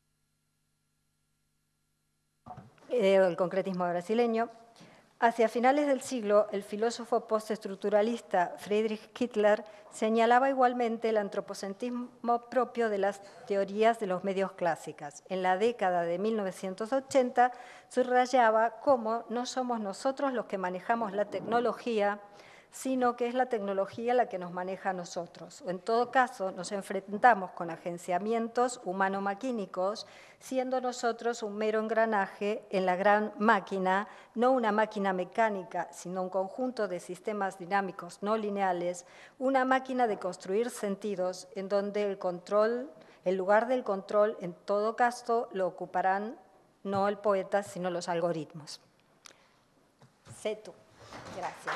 eh, el concretismo brasileño. Hacia finales del siglo, el filósofo postestructuralista Friedrich Kittler señalaba igualmente el antropocentrismo propio de las teorías de los medios clásicas. En la década de mil novecientos ochenta subrayaba cómo no somos nosotros los que manejamos la tecnología, sino que es la tecnología la que nos maneja a nosotros. En todo caso, nos enfrentamos con agenciamientos humano-maquínicos, siendo nosotros un mero engranaje en la gran máquina, no una máquina mecánica, sino un conjunto de sistemas dinámicos no lineales, una máquina de construir sentidos en donde el control, el lugar del control, en todo caso, lo ocuparán no el poeta, sino los algoritmos. Sé tú. Gracias.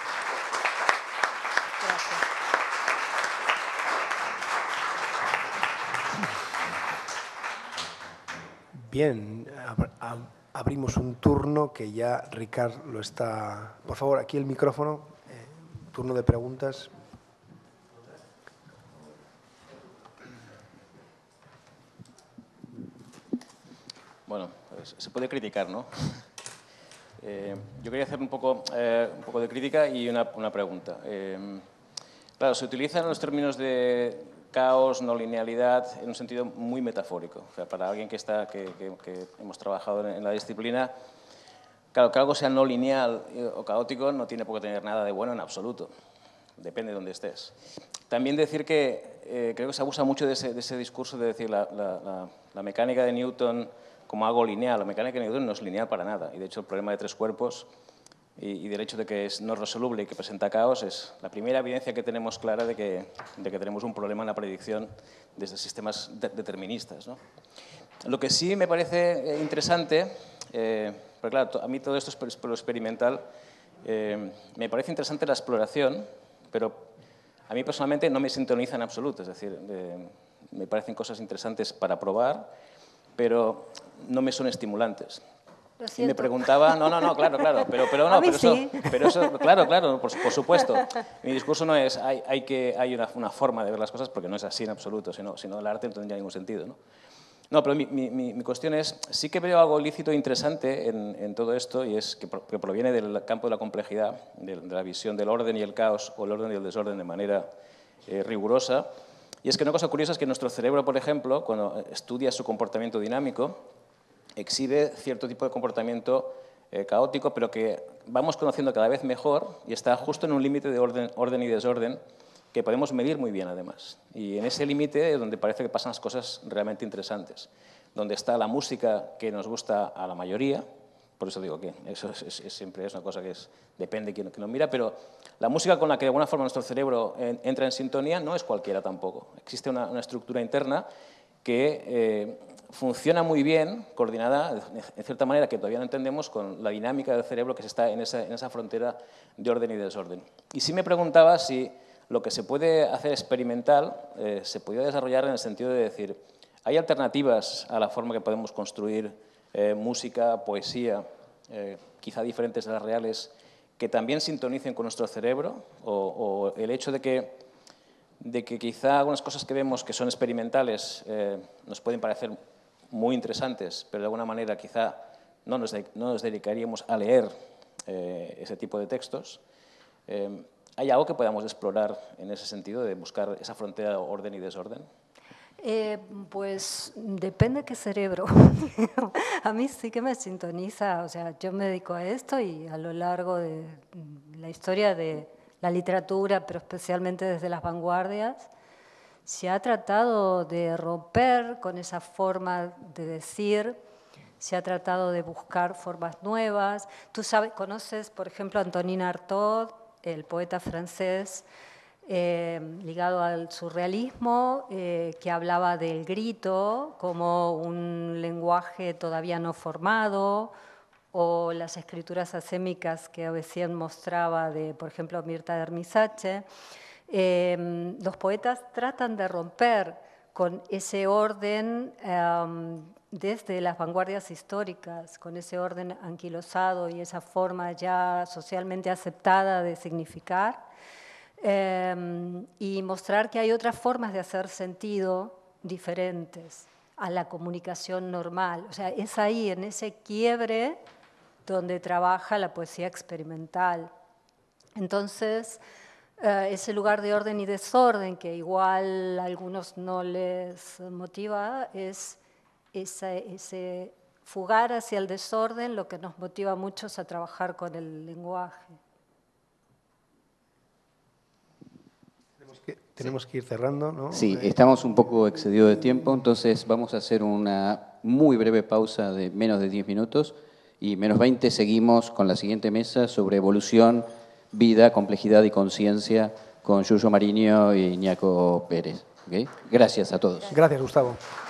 Gracias. Bien, ab ab abrimos un turno que ya Ricard lo está... Por favor, aquí el micrófono, eh, turno de preguntas. Bueno, pues se puede criticar, ¿no? Eh, yo quería hacer un poco, eh, un poco de crítica y una, una pregunta. Eh, claro, se utilizan los términos de caos, no linealidad, en un sentido muy metafórico. O sea, para alguien que, está, que, que, que hemos trabajado en, en la disciplina, claro, que algo sea no lineal o caótico no tiene por qué tener nada de bueno en absoluto. Depende de dónde estés. También decir que eh, creo que se abusa mucho de ese, de ese discurso de decir la, la, la, la mecánica de Newton como algo lineal. La mecánica de Newton no es lineal para nada. Y de hecho el problema de tres cuerpos y, y del hecho de que es no resoluble y que presenta caos es la primera evidencia que tenemos clara de que, de que tenemos un problema en la predicción desde sistemas de, deterministas, ¿no? Lo que sí me parece interesante, eh, porque claro, a mí todo esto es por lo experimental, eh, me parece interesante la exploración, pero a mí personalmente no me sintoniza en absoluto. Es decir, eh, me parecen cosas interesantes para probar, pero no me son estimulantes. Lo y me preguntaba, no, no, no, claro, claro, pero, pero no, a mí pero, sí. eso, pero eso, claro, claro, por, por supuesto. Mi discurso no es, hay, hay, que, hay una, una forma de ver las cosas, porque no es así en absoluto, sino, sino el arte no tendría ningún sentido, ¿no? No, pero mi, mi, mi cuestión es, sí que veo algo ilícito e interesante en, en todo esto, y es que, que proviene del campo de la complejidad, de, de la visión del orden y el caos, o el orden y el desorden de manera eh, rigurosa. Y es que una cosa curiosa es que nuestro cerebro, por ejemplo, cuando estudia su comportamiento dinámico, exhibe cierto tipo de comportamiento eh, caótico, pero que vamos conociendo cada vez mejor y está justo en un límite de orden, orden y desorden que podemos medir muy bien, además. Y en ese límite es donde parece que pasan las cosas realmente interesantes, donde está la música que nos gusta a la mayoría. Por eso digo que eso es, es, es siempre es una cosa que es, depende de quién, quién lo mira, pero la música con la que de alguna forma nuestro cerebro en, entra en sintonía no es cualquiera tampoco. Existe una, una estructura interna que eh, funciona muy bien, coordinada, en cierta manera, que todavía no entendemos, con la dinámica del cerebro que se está en esa, en esa frontera de orden y desorden. Y sí me preguntaba si lo que se puede hacer experimental eh, se podía desarrollar en el sentido de decir, ¿hay alternativas a la forma que podemos construir eh, música, poesía, eh, quizá diferentes de las reales, que también sintonicen con nuestro cerebro? O, o el hecho de que, de que quizá algunas cosas que vemos que son experimentales eh, nos pueden parecer muy interesantes, pero de alguna manera quizá no nos, de, no nos dedicaríamos a leer eh, ese tipo de textos. Eh, ¿Hay algo que podamos explorar en ese sentido, de buscar esa frontera de orden y desorden? Eh, pues depende qué cerebro. A mí sí que me sintoniza, o sea, yo me dedico a esto y a lo largo de la historia de la literatura, pero especialmente desde las vanguardias, se ha tratado de romper con esa forma de decir, se ha tratado de buscar formas nuevas. Tú sabes, conoces, por ejemplo, a Antonin Artaud, el poeta francés, eh, ligado al surrealismo, eh, que hablaba del grito como un lenguaje todavía no formado, o las escrituras asémicas que veces mostraba de, por ejemplo, Mirta de Armisache. Eh, los poetas tratan de romper con ese orden um, desde las vanguardias históricas, con ese orden anquilosado y esa forma ya socialmente aceptada de significar, eh, y mostrar que hay otras formas de hacer sentido diferentes a la comunicación normal. O sea, es ahí, en ese quiebre, donde trabaja la poesía experimental. Entonces, Uh, ese lugar de orden y desorden que igual a algunos no les motiva, es ese, ese fugar hacia el desorden lo que nos motiva a muchos a trabajar con el lenguaje. tenemos que ir cerrando, ¿no? Sí, Eh, estamos un poco excedidos de tiempo, entonces vamos a hacer una muy breve pausa de menos de diez minutos y menos veinte seguimos con la siguiente mesa sobre evolución, vida, complejidad y conciencia con Yuyo Mariño y Iñaco Pérez. ¿Okay? Gracias a todos. Gracias, Gustavo.